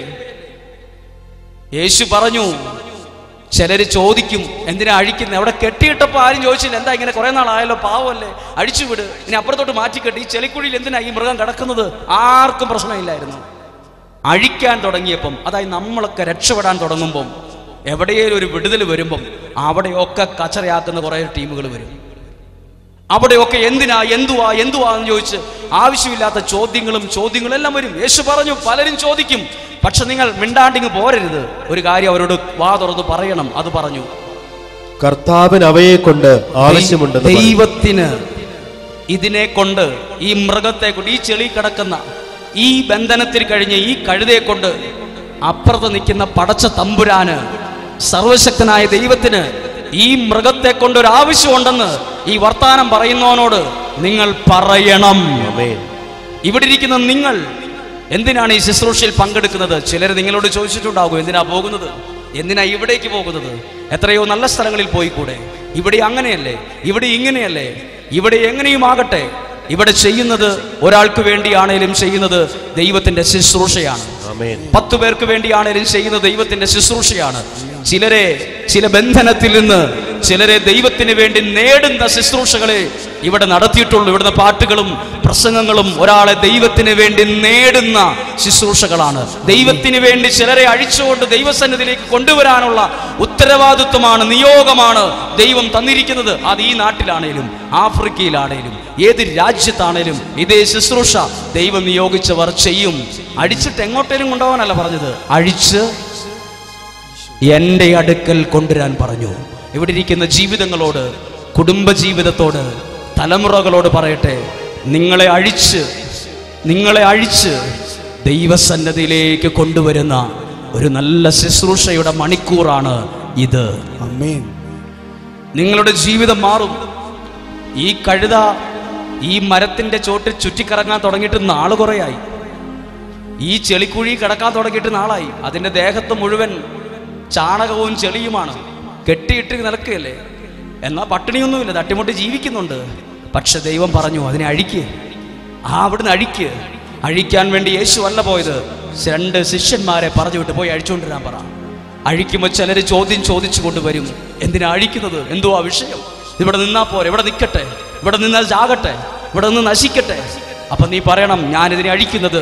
യേശു പറഞ്ഞു, ചിലര് ചോദിക്കും എന്തിനാ അഴിക്കുന്നത്, അവിടെ കെട്ടിയിട്ടപ്പോൾ ആരും ചോദിച്ചില്ല, എന്താ ഇങ്ങനെ കുറെ നാളായല്ലോ, പാവമല്ലേ, അഴിച്ചുവിട്, ഇനി അപ്പുറത്തോട്ട് മാറ്റിക്കെട്ടി, ഈ ചെളിക്കുഴിയിൽ എന്തിനാ ഈ മൃഗം കിടക്കുന്നത്, ആർക്കും പ്രശ്നമില്ലായിരുന്നു. അഴിക്കാൻ തുടങ്ങിയപ്പം, അതായത് നമ്മളൊക്കെ രക്ഷപ്പെടാൻ തുടങ്ങുമ്പം, എവിടെയെങ്കിലും ഒരു വിടുതൽ വരുമ്പം അവിടെയൊക്കെ കച്ചറയാക്കുന്ന കുറേ ടീമുകൾ വരും. അവിടെയൊക്കെ എന്തുവാ എന്ന് ചോദിച്ച് ആവശ്യമില്ലാത്ത ചോദ്യങ്ങളും എല്ലാം വരും. യേശു പറഞ്ഞു, പലരും ചോദിക്കും, പക്ഷെ നിങ്ങൾ മിണ്ടാണ്ടിങ് പോരരുത്, ഒരു കാര്യം അവരോട് വാ തുറന്ന് പറയണം. അത് പറഞ്ഞു. കർത്താവിന് അവയെ കൊണ്ട് ആവശ്യമുണ്ട്. ദൈവത്തിന് ഇതിനെ കൊണ്ട്, ഈ മൃഗത്തെ കൊണ്ട്, ഈ ചെളി കിടക്കുന്ന ഈ ബന്ധനത്തിൽ കഴിഞ്ഞ് ഈ കഴുതയെ കൊണ്ട് അപ്പുറത്ത് നിൽക്കുന്ന പടച്ച തമ്പുരാന്, സർവശക്തനായ ദൈവത്തിന് ഈ മൃഗത്തെ കൊണ്ട് ഒരു ആവശ്യമുണ്ടെന്ന് ഈ വർത്താനം പറയുന്നവനോട് നിങ്ങൾ പറയണം. ഇവിടെ ഇരിക്കുന്ന നിങ്ങൾ എന്തിനാണ് ഈ ശുശ്രൂഷയിൽ പങ്കെടുക്കുന്നത്? ചിലർ നിങ്ങളോട് ചോദിച്ചിട്ടുണ്ടാകും, എന്തിനാ പോകുന്നത്, എന്തിനാ ഇവിടേക്ക് പോകുന്നത്, എത്രയോ നല്ല സ്ഥലങ്ങളിൽ പോയിക്കൂടെ, ഇവിടെ അങ്ങനെയല്ലേ, ഇവിടെ ഇങ്ങനെയല്ലേ, ഇവിടെ എങ്ങനെയും ആകട്ടെ, ഇവിടെ ചെയ്യുന്നത് ഒരാൾക്ക് വേണ്ടിയാണേലും ചെയ്യുന്നത് ദൈവത്തിന്റെ ശുശ്രൂഷയാണ്. 10 പേർക്ക് വേണ്ടിയാണേലും ചെയ്യുന്നത് ദൈവത്തിന്റെ ശുശ്രൂഷയാണ്. ചില ബന്ധനത്തിൽ നിന്ന് ചിലരെ ദൈവത്തിന് വേണ്ടി നേടുന്ന ശുശ്രൂഷകളെ ഇവിടെ നടത്തിയിട്ടുള്ളൂ. ഇവിടുന്ന് പാട്ടുകളും പ്രസംഗങ്ങളും ഒരാളെ ദൈവത്തിന് വേണ്ടി നേടുന്ന ശുശ്രൂഷകളാണ്. ദൈവത്തിന് വേണ്ടി ചിലരെ അഴിച്ചുകൊണ്ട് ദൈവസന്നിധിയിലേക്ക് കൊണ്ടുവരാനുള്ള ഉത്തരവാദിത്വമാണ്, നിയോഗമാണ് ദൈവം തന്നിരിക്കുന്നത്. അത് ഈ നാട്ടിലാണേലും ആഫ്രിക്കയിലാണേലും ഏത് രാജ്യത്താണേലും ഇതേ ശുശ്രൂഷ ദൈവം നിയോഗിച്ചവർ ചെയ്യും. അഴിച്ചിട്ട് എങ്ങോട്ടേലും കൊണ്ടുപോകാനല്ല പറഞ്ഞത്, അഴിച്ച് എൻ്റെ അടുക്കൽ കൊണ്ടുവരാൻ പറഞ്ഞു. ഇവിടെ ഇരിക്കുന്ന ജീവിതങ്ങളോട്, കുടുംബജീവിതത്തോട്, തലമുറകളോട് പറയട്ടെ, നിങ്ങളെ അഴിച്ച് ദൈവസന്നിധിയിലേക്ക് കൊണ്ടുവരുന്ന ഒരു നല്ല ശുശ്രൂഷയുടെ മണിക്കൂറാണ് ഇത്. ആമേൻ. നിങ്ങളുടെ ജീവിതം മാറും. ഈ കഴുത ഈ മരത്തിന്റെ ചോട്ടിൽ ചുറ്റിക്കറങ്ങാൻ തുടങ്ങിയിട്ട് നാള് കുറയായി. ഈ ചെളിക്കുഴി കിടക്കാൻ തുടങ്ങിയിട്ട് നാളായി. അതിന്റെ ദേഹത്ത് മുഴുവൻ ചാണകവും ചെളിയുമാണ്, കെട്ടിയിട്ട് നിൽക്കുകയല്ലേ. എന്നാൽ പട്ടിണിയൊന്നുമില്ല, തട്ടിമുട്ടി ജീവിക്കുന്നുണ്ട്. പക്ഷെ ദൈവം പറഞ്ഞു, അതിനെ അവിടുന്ന് അഴിക്കാൻ വേണ്ടി യേശു അല്ല പോയത്, 2 ശിഷ്യന്മാരെ പറഞ്ഞു വിട്ട് പോയി അഴിച്ചുകൊണ്ടിരാൻ പറ. അഴിക്കുമ്പോൾ ചിലർ ചോദിച്ചു കൊണ്ടുവരും, എന്തിനാ അഴിക്കുന്നത്, എന്തുവാ വിഷയം, ഇവിടെ നിന്നാ പോരെ, ഇവിടെ നിൽക്കട്ടെ, ഇവിടെ നിന്നാൽ ചാകട്ടെ, ഇവിടെ നിന്ന് നശിക്കട്ടെ. അപ്പൊ നീ പറയണം, ഞാനിതിനെ അഴിക്കുന്നത്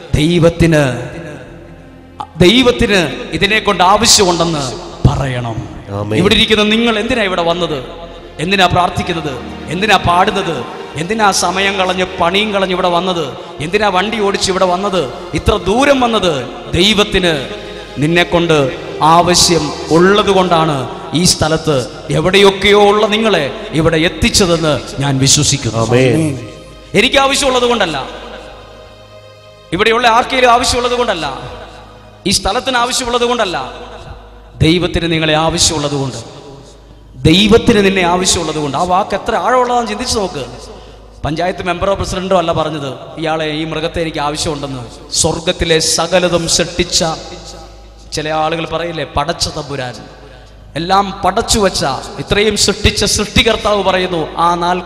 ദൈവത്തിന് ഇതിനെ കൊണ്ട് ആവശ്യമുണ്ടെന്ന് പറയണം. ഇവിടെ ഇരിക്കുന്ന നിങ്ങൾ എന്തിനാ ഇവിടെ വന്നത്, എന്തിനാ പ്രാർത്ഥിക്കുന്നത്, എന്തിനാ പാടുന്നത്, എന്തിനാ സമയം കളഞ്ഞ് പണിയും കളഞ്ഞ് ഇവിടെ വന്നത്, എന്തിനാ വണ്ടി ഓടിച്ച് ഇവിടെ വന്നത്, ഇത്ര ദൂരം വന്നത്? ദൈവത്തിന് നിന്നെ കൊണ്ട് ആവശ്യം ഉള്ളത് കൊണ്ടാണ് ഈ സ്ഥലത്ത് എവിടെയൊക്കെയോ ഉള്ള നിങ്ങളെ ഇവിടെ എത്തിച്ചതെന്ന് ഞാൻ വിശ്വസിക്കുന്നു. എനിക്ക് ആവശ്യമുള്ളത് കൊണ്ടല്ല, ഇവിടെയുള്ള ആർക്കെങ്കിലും ആവശ്യമുള്ളത് കൊണ്ടല്ല, ഈ സ്ഥലത്തിന് ആവശ്യമുള്ളത് കൊണ്ടല്ല, ദൈവത്തിന് നിങ്ങളെ ആവശ്യമുള്ളത് കൊണ്ട്, ദൈവത്തിന് നിന്നെ ആവശ്യമുള്ളത് കൊണ്ട്. ആ വാക്ക് എത്ര ആഴമുള്ളതാണെന്ന് ചിന്തിച്ചു നോക്ക്. പഞ്ചായത്ത് മെമ്പറോ പ്രസിഡന്റോ അല്ല പറഞ്ഞത്, ഈ മൃഗത്തെ എനിക്ക് ആവശ്യമുണ്ടെന്ന്. സ്വർഗത്തിലെ സകലതും സൃഷ്ടിച്ച, ചില ആളുകൾ പറയില്ലേ, പടച്ച തമ്പുരാൻ, എല്ലാം പടച്ചു വെച്ച, ഇത്രയും സൃഷ്ടിച്ച സൃഷ്ടികർത്താവ് പറയുന്നു, ആ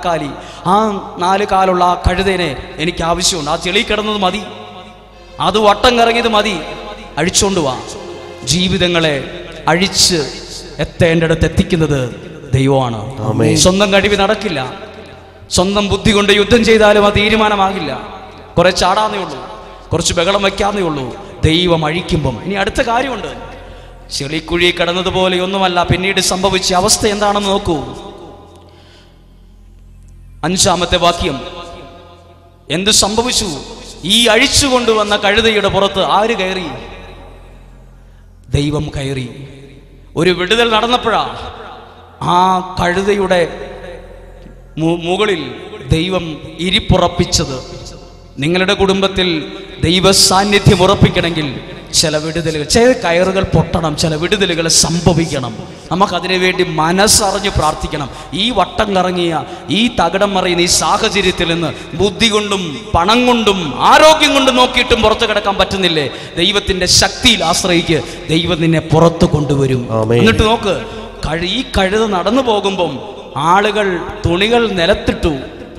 4 കാലുള്ള ആ കഴുതേനെ എനിക്ക് ആവശ്യമുണ്ട്. ആ ചെളി കിടന്നത് മതി, അത് വട്ടം കറങ്ങിയത് മതി, അഴിച്ചുകൊണ്ട് വാ. ജീവിതങ്ങളെ അഴിച്ച് എത്തേണ്ടടുത്ത് എത്തിക്കുന്നത് ദൈവമാണ്. സ്വന്തം കഴിവ് നടക്കില്ല, സ്വന്തം ബുദ്ധി കൊണ്ട് യുദ്ധം ചെയ്താലും അത് തീരുമാനമാകില്ല. കുറെ ചാടാന്നേ ഉള്ളൂ, കുറച്ച് ബഹളം വയ്ക്കാന്നേ ഉള്ളൂ. ദൈവം അഴിക്കുമ്പം ഇനി അടുത്ത കാര്യമുണ്ട്. ചെളിക്കുഴി കിടന്നതുപോലെയൊന്നുമല്ല പിന്നീട് സംഭവിച്ച അവസ്ഥ എന്താണെന്ന് നോക്കൂ. 5-ാമത്തെ വാക്യം, എന്ത് സംഭവിച്ചു? ഈ അഴിച്ചു കൊണ്ടുവന്ന കഴുതയുടെ പുറത്ത് ആര് കയറി? ദൈവം കയറി. ഒരു വിടുതൽ നടന്നപ്പോഴാ ആ കഴുതയുടെ മുകളിൽ ദൈവം ഇരിപ്പുറപ്പിച്ചത്. നിങ്ങളുടെ കുടുംബത്തിൽ ദൈവ സാന്നിധ്യം ഉറപ്പിക്കണമെങ്കിൽ ചില വിടുതലുകൾ, ചില കയറുകൾ പൊട്ടണം, ചില വിടുതലുകൾ സംഭവിക്കണം. നമുക്കതിനു വേണ്ടി മനസ്സറിഞ്ഞ് പ്രാർത്ഥിക്കണം. ഈ വട്ടം കറങ്ങിയ, ഈ തകിടം മറിയുന്ന ഈ സാഹചര്യത്തിൽ നിന്ന് ബുദ്ധി കൊണ്ടും പണം കൊണ്ടും ആരോഗ്യം കൊണ്ടും നോക്കിയിട്ടും പുറത്തു കിടക്കാൻ പറ്റുന്നില്ലേ? ദൈവത്തിന്റെ ശക്തിയിൽ ആശ്രയിക്ക്, ദൈവം നിന്നെ പുറത്തു കൊണ്ടുവരും. എന്നിട്ട് നോക്ക്, ഈ കഴുത നടന്നു പോകുമ്പം ആളുകൾ തുണികൾ നിലത്തിട്ടു,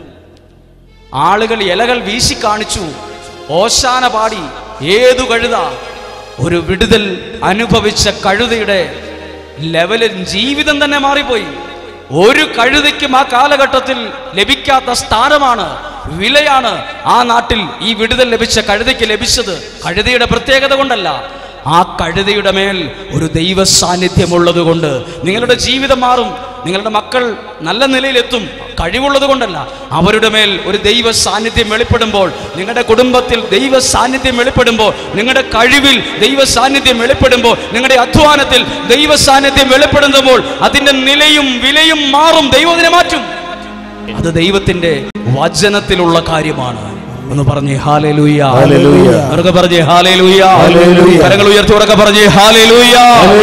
ആളുകൾ ഇലകൾ വീശി കാണിച്ചു, ഓശാന പാടി. ഏതു കഴുത? ഒരു വിടുതൽ അനുഭവിച്ച കഴുതയുടെ ലെവലിൽ ജീവിതം തന്നെ മാറിപ്പോയി. ഒരു കഴുതയ്ക്കും ആ കാലഘട്ടത്തിൽ ലഭിക്കാത്ത സ്ഥാനമാണ്, വിലയാണ് ആ നാട്ടിൽ ഈ വിടുതൽ ലഭിച്ച കഴുതയ്ക്ക് ലഭിച്ചത്. കഴുതയുടെ പ്രത്യേകത കൊണ്ടല്ല, ആ കഴുതയുടെ മേൽ ഒരു ദൈവ സാന്നിധ്യമുള്ളത് കൊണ്ട് നിങ്ങളുടെ ജീവിതം മാറും. നിങ്ങളുടെ മക്കൾ നല്ല നിലയിലെത്തും, കഴിവുള്ളത് കൊണ്ടല്ല. അവരുടെ മേൽ ഒരു ദൈവ സാന്നിധ്യം വെളിപ്പെടുമ്പോൾ, നിങ്ങളുടെ കുടുംബത്തിൽ ദൈവ സാന്നിധ്യം വെളിപ്പെടുമ്പോൾ, നിങ്ങളുടെ കഴിവിൽ ദൈവ സാന്നിധ്യം വെളിപ്പെടുമ്പോൾ, നിങ്ങളുടെ അധ്വാനത്തിൽ ദൈവ സാന്നിധ്യം വെളിപ്പെടുമ്പോൾ അതിന്റെ നിലയും വിലയും മാറും. ദൈവം അതിനെ മാറ്റും. അത് ദൈവത്തിന്റെ വചനത്തിലുള്ള കാര്യമാണ്. ഒന്ന് പറഞ്ഞേ ഹല്ലേലൂയ, ഉറക്കെ പറഞ്ഞേ ഹല്ലേലൂയ, കരങ്ങൾ ഉയർത്തി ഉറക്കെ പറഞ്ഞേ ഹല്ലേലൂയ,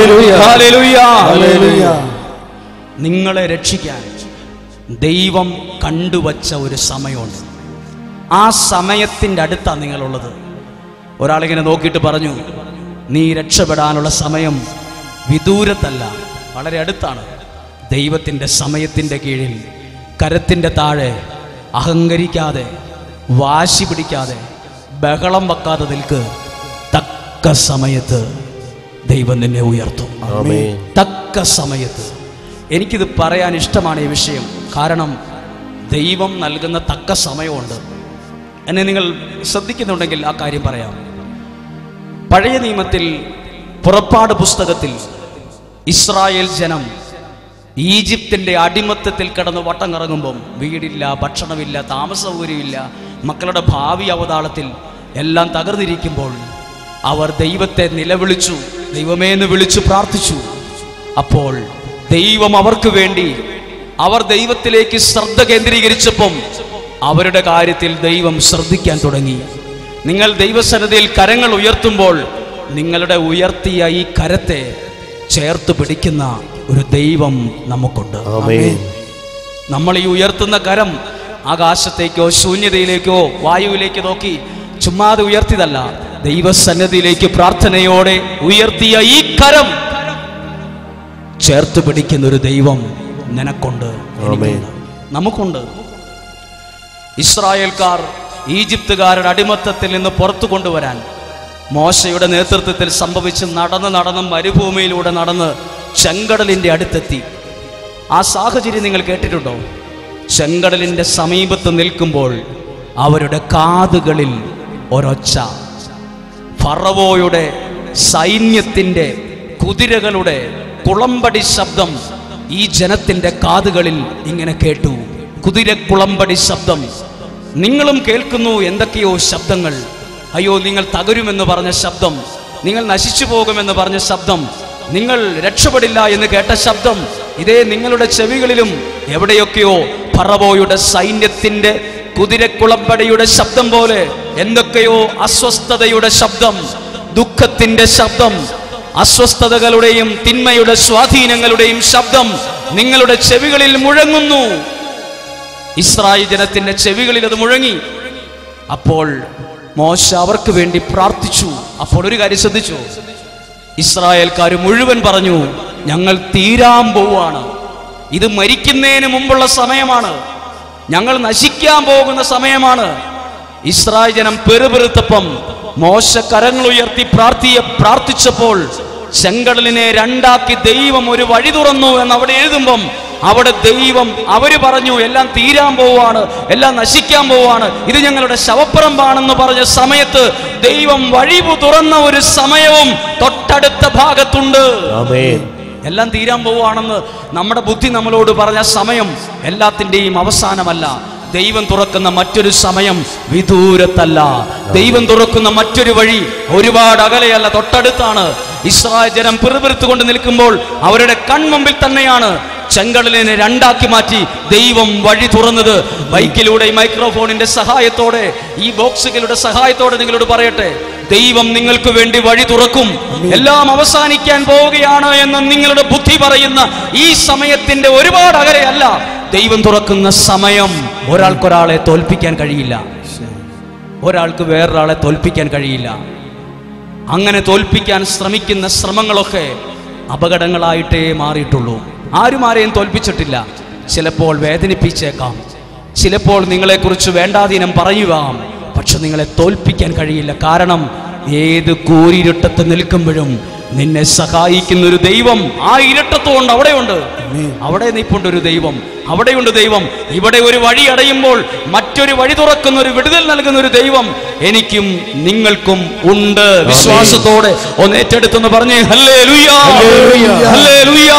ഹല്ലേലൂയ. നിങ്ങളെ രക്ഷിക്കാൻ ദൈവം കണ്ടുവച്ച ഒരു സമയമുണ്ട്. ആ സമയത്തിൻ്റെ അടുത്താണ് നിങ്ങളുള്ളത്. ഒരാളിങ്ങനെ നോക്കിയിട്ട് പറഞ്ഞു, നീ രക്ഷപ്പെടാനുള്ള സമയം വിദൂരത്തല്ല, വളരെ അടുത്താണ്. ദൈവത്തിൻ്റെ സമയത്തിൻ്റെ കീഴിൽ, കരത്തിൻ്റെ താഴെ അഹങ്കരിക്കാതെ, വാശി പിടിക്കാതെ, ബഹളം വെക്കാതെ നിൽക്ക്. തക്ക സമയത്ത് ദൈവം നിന്നെ ഉയർത്തും. തക്ക സമയത്ത്. എനിക്കിത് പറയാൻ ഇഷ്ടമാണ് ഈ വിഷയം. കാരണം ദൈവം നൽകുന്ന തക്ക സമയമുണ്ട്. എന്നെ നിങ്ങൾ ശ്രദ്ധിക്കുന്നുണ്ടെങ്കിൽ ആ കാര്യം പറയാം. പഴയ നിയമത്തിൽ പുറപ്പാട് പുസ്തകത്തിൽ ഇസ്രായേൽ ജനം ഈജിപ്തിൻ്റെ അടിമത്തത്തിൽ കിടന്ന് വട്ടം കറങ്ങുമ്പം വീടില്ല, ഭക്ഷണമില്ല, താമസ സൗകര്യമില്ല, മക്കളുടെ ഭാവി അവതാളത്തിൽ എല്ലാം തകർന്നിരിക്കുമ്പോൾ അവർ ദൈവത്തെ നിലവിളിച്ചു, ദൈവമേ എന്ന് വിളിച്ചു പ്രാർത്ഥിച്ചു. അപ്പോൾ ദൈവം അവർക്ക് വേണ്ടി, അവർ ദൈവത്തിലേക്ക് ശ്രദ്ധ കേന്ദ്രീകരിച്ചപ്പം അവരുടെ കാര്യത്തിൽ ദൈവം ശ്രദ്ധിക്കാൻ തുടങ്ങി. നിങ്ങൾ ദൈവസന്നിധിയിൽ കരങ്ങൾ ഉയർത്തുമ്പോൾ നിങ്ങളുടെ ഉയർത്തിയ ഈ കരത്തെ ചേർത്ത് പിടിക്കുന്ന ഒരു ദൈവം നമുക്കുണ്ട്. നമ്മൾ ഈ ഉയർത്തുന്ന കരം ആകാശത്തേക്കോ ശൂന്യതയിലേക്കോ വായുവിലേക്ക് നോക്കി ചുമ്മാതെ ഉയർത്തിയതല്ല. ദൈവസന്നിധിയിലേക്ക് പ്രാർത്ഥനയോടെ ഉയർത്തിയ ഈ കരം ചേർത്ത് പിടിക്കുന്ന ഒരു ദൈവം നിനക്കുണ്ട്, നമുക്കുണ്ട്. ഇസ്രായേൽക്കാർ ഈജിപ്തുകാരുടെ അടിമത്തത്തിൽ നിന്ന് പുറത്തു കൊണ്ടുവരാൻ മോശയുടെ നേതൃത്വത്തിൽ സംഭവിച്ച് നടന്ന് മരുഭൂമിയിലൂടെ നടന്ന് ചെങ്കടലിൻ്റെ അടുത്തെത്തി. ആ സാഹചര്യം നിങ്ങൾ കേട്ടിട്ടുണ്ടോ? ചെങ്കടലിൻ്റെ സമീപത്ത് നിൽക്കുമ്പോൾ അവരുടെ കാതുകളിൽ ഒരൊച്ച, ഫറവോയുടെ സൈന്യത്തിൻ്റെ കുതിരകളുടെ കുളമ്പടി ശബ്ദം ഈ ജനത്തിൻ്റെ കാതുകളിൽ ഇങ്ങനെ കേട്ടു. കുതിരക്കുളമ്പടി ശബ്ദം. നിങ്ങളും കേൾക്കുന്നു എന്തൊക്കെയോ ശബ്ദങ്ങൾ. അയ്യോ, നിങ്ങൾ തകരുമെന്ന് പറഞ്ഞ ശബ്ദം, നിങ്ങൾ നശിച്ചു പോകുമെന്ന് പറഞ്ഞ ശബ്ദം, നിങ്ങൾ രക്ഷപ്പെടില്ല എന്ന് കേട്ട ശബ്ദം. ഇതേ നിങ്ങളുടെ ചെവികളിലും എവിടെയൊക്കെയോ ഫറവോയുടെ സൈന്യത്തിൻ്റെ കുതിരക്കുളമ്പടിയുടെ ശബ്ദം പോലെ എന്തൊക്കെയോ അസ്വസ്ഥതയുടെ ശബ്ദം, ദുഃഖത്തിൻ്റെ ശബ്ദം, അസ്വസ്ഥതകളുടെയും തിന്മയുടെ സ്വാധീനങ്ങളുടെയും ശബ്ദം നിങ്ങളുടെ ചെവികളിൽ മുഴങ്ങുന്നു. ഇസ്രായേൽ ജനത്തിന്റെ ചെവികളിൽ അത് മുഴങ്ങി. അപ്പോൾ മോശ അവർക്ക് വേണ്ടി പ്രാർത്ഥിച്ചു. അപ്പോൾ ഒരു കാര്യം ശ്രദ്ധിച്ചു, ഇസ്രായേൽക്കാർ മുഴുവൻ പറഞ്ഞു, ഞങ്ങൾ തീരാൻ പോവാണ്, ഇത് മരിക്കുന്നതിന് മുമ്പുള്ള സമയമാണ്, ഞങ്ങൾ നശിക്കാൻ പോകുന്ന സമയമാണ്. ഇസ്രായേൽ ജനം പെറുപെറുത്തപ്പം മോശ കരങ്ങൾ ഉയർത്തി പ്രാർത്ഥിച്ചപ്പോൾ ചെങ്കടലിനെ രണ്ടാക്കി ദൈവം ഒരു വഴി തുറന്നു എന്ന് അവിടെ എഴുതുമ്പം അവിടെ ദൈവം, അവര് പറഞ്ഞു എല്ലാം തീരാൻ പോവാണ്, എല്ലാം നശിക്കാൻ പോവാണ്, ഇത് ഞങ്ങളുടെ ശവപ്പറമ്പാണെന്ന് പറഞ്ഞ സമയത്ത് ദൈവം വഴി തുറന്ന ഒരു സമയവും തൊട്ടടുത്ത ഭാഗത്തുണ്ട്. എല്ലാം തീരാൻ പോവാണെന്ന് നമ്മുടെ ബുദ്ധി നമ്മളോട് പറഞ്ഞ സമയം എല്ലാത്തിൻ്റെയും അവസാനമല്ല. ദൈവം തുറക്കുന്ന മറ്റൊരു സമയം വിദൂരത്തല്ല. ദൈവം തുറക്കുന്ന മറ്റൊരു വഴി ഒരുപാട് അകലെയല്ല, തൊട്ടടുത്താണ്. ഇസ്രായേൽ ജനം പിറുപിറുത്തുകൊണ്ട് നിൽക്കുമ്പോൾ അവരുടെ കൺമുമ്പിൽ തന്നെയാണ് ചെങ്കടലിനെ രണ്ടാക്കി മാറ്റി ദൈവം വഴി തുറന്നത്. ബൈക്കിലൂടെ, ഈ മൈക്രോഫോണിന്റെ സഹായത്തോടെ, ഈ ബോക്സുകളുടെ സഹായത്തോടെ നിങ്ങളോട് പറയട്ടെ, ദൈവം നിങ്ങൾക്ക് വേണ്ടി വഴി തുറക്കും. എല്ലാം അവസാനിക്കാൻ പോവുകയാണ് എന്ന് നിങ്ങളുടെ ബുദ്ധി പറയുന്ന ഈ സമയത്തിന്റെ ഒരുപാട് അകലെയല്ല ദൈവം തുറക്കുന്ന സമയം. ഒരാൾക്കൊരാളെ തോൽപ്പിക്കാൻ കഴിയില്ല, ഒരാൾക്ക് വേറൊരാളെ തോൽപ്പിക്കാൻ കഴിയില്ല. അങ്ങനെ തോൽപ്പിക്കാൻ ശ്രമിക്കുന്ന ശ്രമങ്ങളൊക്കെ അപകടങ്ങളായിട്ടേ മാറിയിട്ടുള്ളൂ. ആരും ആരെയും തോൽപ്പിച്ചിട്ടില്ല. ചിലപ്പോൾ വേദനിപ്പിച്ചേക്കാം, ചിലപ്പോൾ നിങ്ങളെക്കുറിച്ച് വേണ്ടാതീനം പറയുവാം, പക്ഷെ നിങ്ങളെ തോൽപ്പിക്കാൻ കഴിയില്ല. കാരണം ഏത് കൂരിരുട്ടത്ത് നിൽക്കുമ്പോഴും നിന്നെ സഹായിക്കുന്ന ഒരു ദൈവം ആ ഇരുട്ടത്തുകൊണ്ട് അവിടെയുണ്ട്. അവിടെ നിൽപ്പുണ്ട് ഒരു ദൈവം, അവിടെയുണ്ട് ദൈവം. ഇവിടെ ഒരു വഴി അടയുമ്പോൾ മറ്റൊരു വഴി തുറക്കുന്ന ഒരു വിടുതൽ നൽകുന്ന ഒരു ദൈവം എനിക്കും നിങ്ങൾക്കും ഉണ്ട്. വിശ്വാസത്തോടെ ഒന്ന് ഏറ്റെടുത്തെന്ന് പറഞ്ഞേ ഹല്ലേലൂയാ, ഹല്ലേലൂയാ.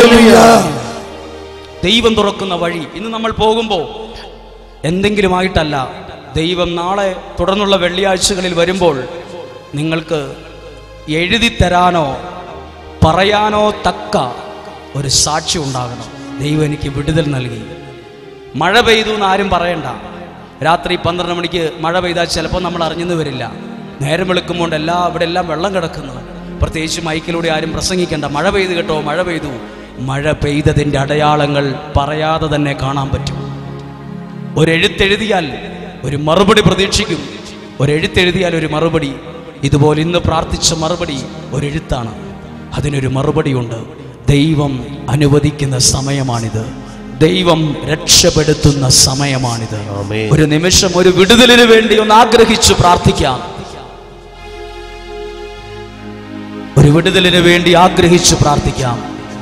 ദൈവം തുറക്കുന്ന വഴി. ഇന്ന് നമ്മൾ പോകുമ്പോൾ എന്തെങ്കിലുമായിട്ടല്ല, ദൈവം നാളെ തുടർന്നുള്ള വെള്ളിയാഴ്ചകളിൽ വരുമ്പോൾ നിങ്ങൾക്ക് എഴുതി തരാനോ പറയാനോ തക്ക ഒരു സാക്ഷി ഉണ്ടാകണം. ദൈവം എനിക്ക് വിടുതൽ നൽകി. മഴ പെയ്തു എന്ന് ആരും പറയണ്ട. രാത്രി 12 മണിക്ക് മഴ പെയ്താൽ ചിലപ്പോൾ നമ്മൾ അറിഞ്ഞെന്ന് വരില്ല. നേരം വെളുക്കുമ്പോൾ ഇവിടെ എല്ലാം വെള്ളം കിടക്കുന്നു. പ്രത്യേകിച്ച് മൈക്കിലൂടെ ആരും പ്രസംഗിക്കേണ്ട. മഴ പെയ്തു കേട്ടോ, മഴ പെയ്തു. മഴ പെയ്തതിൻ്റെ അടയാളങ്ങൾ പറയാതെ തന്നെ കാണാൻ പറ്റും. ഒരെഴുത്തെഴുതിയാൽ ഒരു മറുപടി പ്രതീക്ഷിക്കും. ഒരെഴുത്തെഴുതിയാൽ ഒരു മറുപടി. ഇതുപോലെ ഇന്ന് പ്രാർത്ഥിച്ച മറുപടി ഒരെഴുത്താണ്, അതിനൊരു മറുപടിയുണ്ട്. ദൈവം അനുവദിക്കുന്ന സമയമാണിത്. ദൈവം രക്ഷപ്പെടുത്തുന്ന സമയമാണിത്. ഒരു നിമിഷം ഒരു വിടുതലിന് വേണ്ടി ഒന്ന് ആഗ്രഹിച്ചു പ്രാർത്ഥിക്കാം. ഒരു വിടുതലിന് വേണ്ടി ആഗ്രഹിച്ചു പ്രാർത്ഥിക്കാം.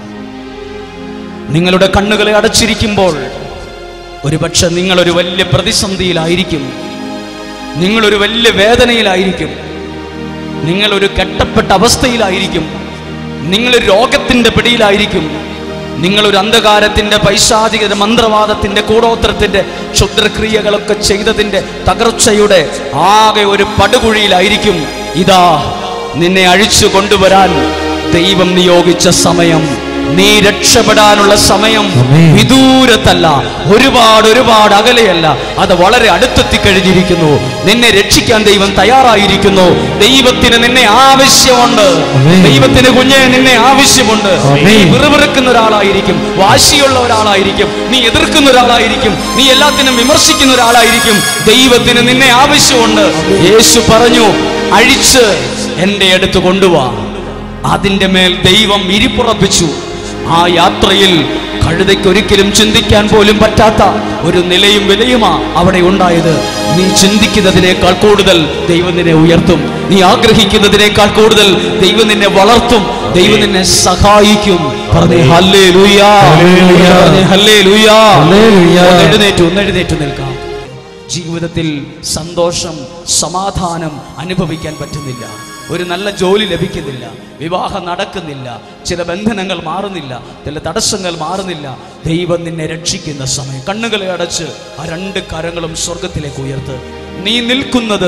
നിങ്ങളുടെ കണ്ണുകളെ അടച്ചിരിക്കുമ്പോൾ ഒരുപക്ഷെ നിങ്ങളൊരു വലിയ പ്രതിസന്ധിയിലായിരിക്കും, നിങ്ങളൊരു വലിയ വേദനയിലായിരിക്കും, നിങ്ങളൊരു കെട്ടപ്പെട്ട അവസ്ഥയിലായിരിക്കും, നിങ്ങളൊരു രോഗത്തിന്റെ പിടിയിലായിരിക്കും, നിങ്ങളൊരു അന്ധകാരത്തിന്റെ പൈശാചിക മന്ത്രവാദത്തിന്റെ കൂടോത്രത്തിന്റെ ക്ഷുദ്രക്രിയകളൊക്കെ ചെയ്തതിന്റെ തകർച്ചയുടെ ആകെ ഒരു പടുകുഴിയിലായിരിക്കും. ഇതാ നിന്നെ അഴിച്ചു കൊണ്ടുവരാൻ ദൈവം നിയോഗിച്ച സമയം. നീ രക്ഷപ്പെടാനുള്ള സമയം വിദൂരത്തല്ല, ഒരുപാട് അകലെയല്ല, അത് വളരെ അടുത്തെത്തി കഴിഞ്ഞിരിക്കുന്നു. നിന്നെ രക്ഷിക്കാൻ ദൈവം തയ്യാറായിരിക്കുന്നു. ദൈവത്തിന് നിന്നെ ആവശ്യമുണ്ട്. ദൈവത്തിന് കുഞ്ഞെ നിന്നെ ആവശ്യമുണ്ട്. നീ വിറുവിറുക്കുന്ന ഒരാളായിരിക്കും, വാശിയുള്ള ഒരാളായിരിക്കും, നീ എതിർക്കുന്ന ഒരാളായിരിക്കും, നീ എല്ലാത്തിനും വിമർശിക്കുന്ന ഒരാളായിരിക്കും. ദൈവത്തിന് നിന്നെ ആവശ്യമുണ്ട്. യേശു പറഞ്ഞു, അഴിച്ച് എൻ്റെ അടുത്ത് കൊണ്ടുവാ. അതിൻ്റെ മേൽ ദൈവം ഇരിപ്പുറപ്പിച്ചു. ആ യാത്രയിൽ കഴുതയ്ക്ക് ഒരിക്കലും ചിന്തിക്കാൻ പോലും പറ്റാത്ത ഒരു നിലയും വിലയുമാ അവിടെ ഉണ്ടായത്. നീ ചിന്തിക്കുന്നതിനേക്കാൾ കൂടുതൽ ദൈവം നിന്നെ ഉയർത്തും. നീ ആഗ്രഹിക്കുന്നതിനേക്കാൾ കൂടുതൽ ദൈവം നിന്നെ വളർത്തും. ദൈവം നിന്നെ സഹായിക്കും. പറഞ്ഞേ ഹല്ലേലൂയാ, ഹല്ലേലൂയാ. എഴുന്നേറ്റു നിൽക്കാം. ജീവിതത്തിൽ സന്തോഷം, സമാധാനം അനുഭവിക്കാൻ പറ്റുന്നില്ല. ഒരു നല്ല ജോലി ലഭിക്കുന്നില്ല, വിവാഹം നടക്കുന്നില്ല, ചില ബന്ധനങ്ങൾ മാറുന്നില്ല, ചില തടസ്സങ്ങൾ മാറുന്നില്ല. ദൈവം നിന്നെ രക്ഷിക്കുന്ന സമയം. കണ്ണുകളെ അടച്ച് ആ 2 കരങ്ങളും സ്വർഗത്തിലേക്ക് ഉയർത്ത്. നീ നിൽക്കുന്നത്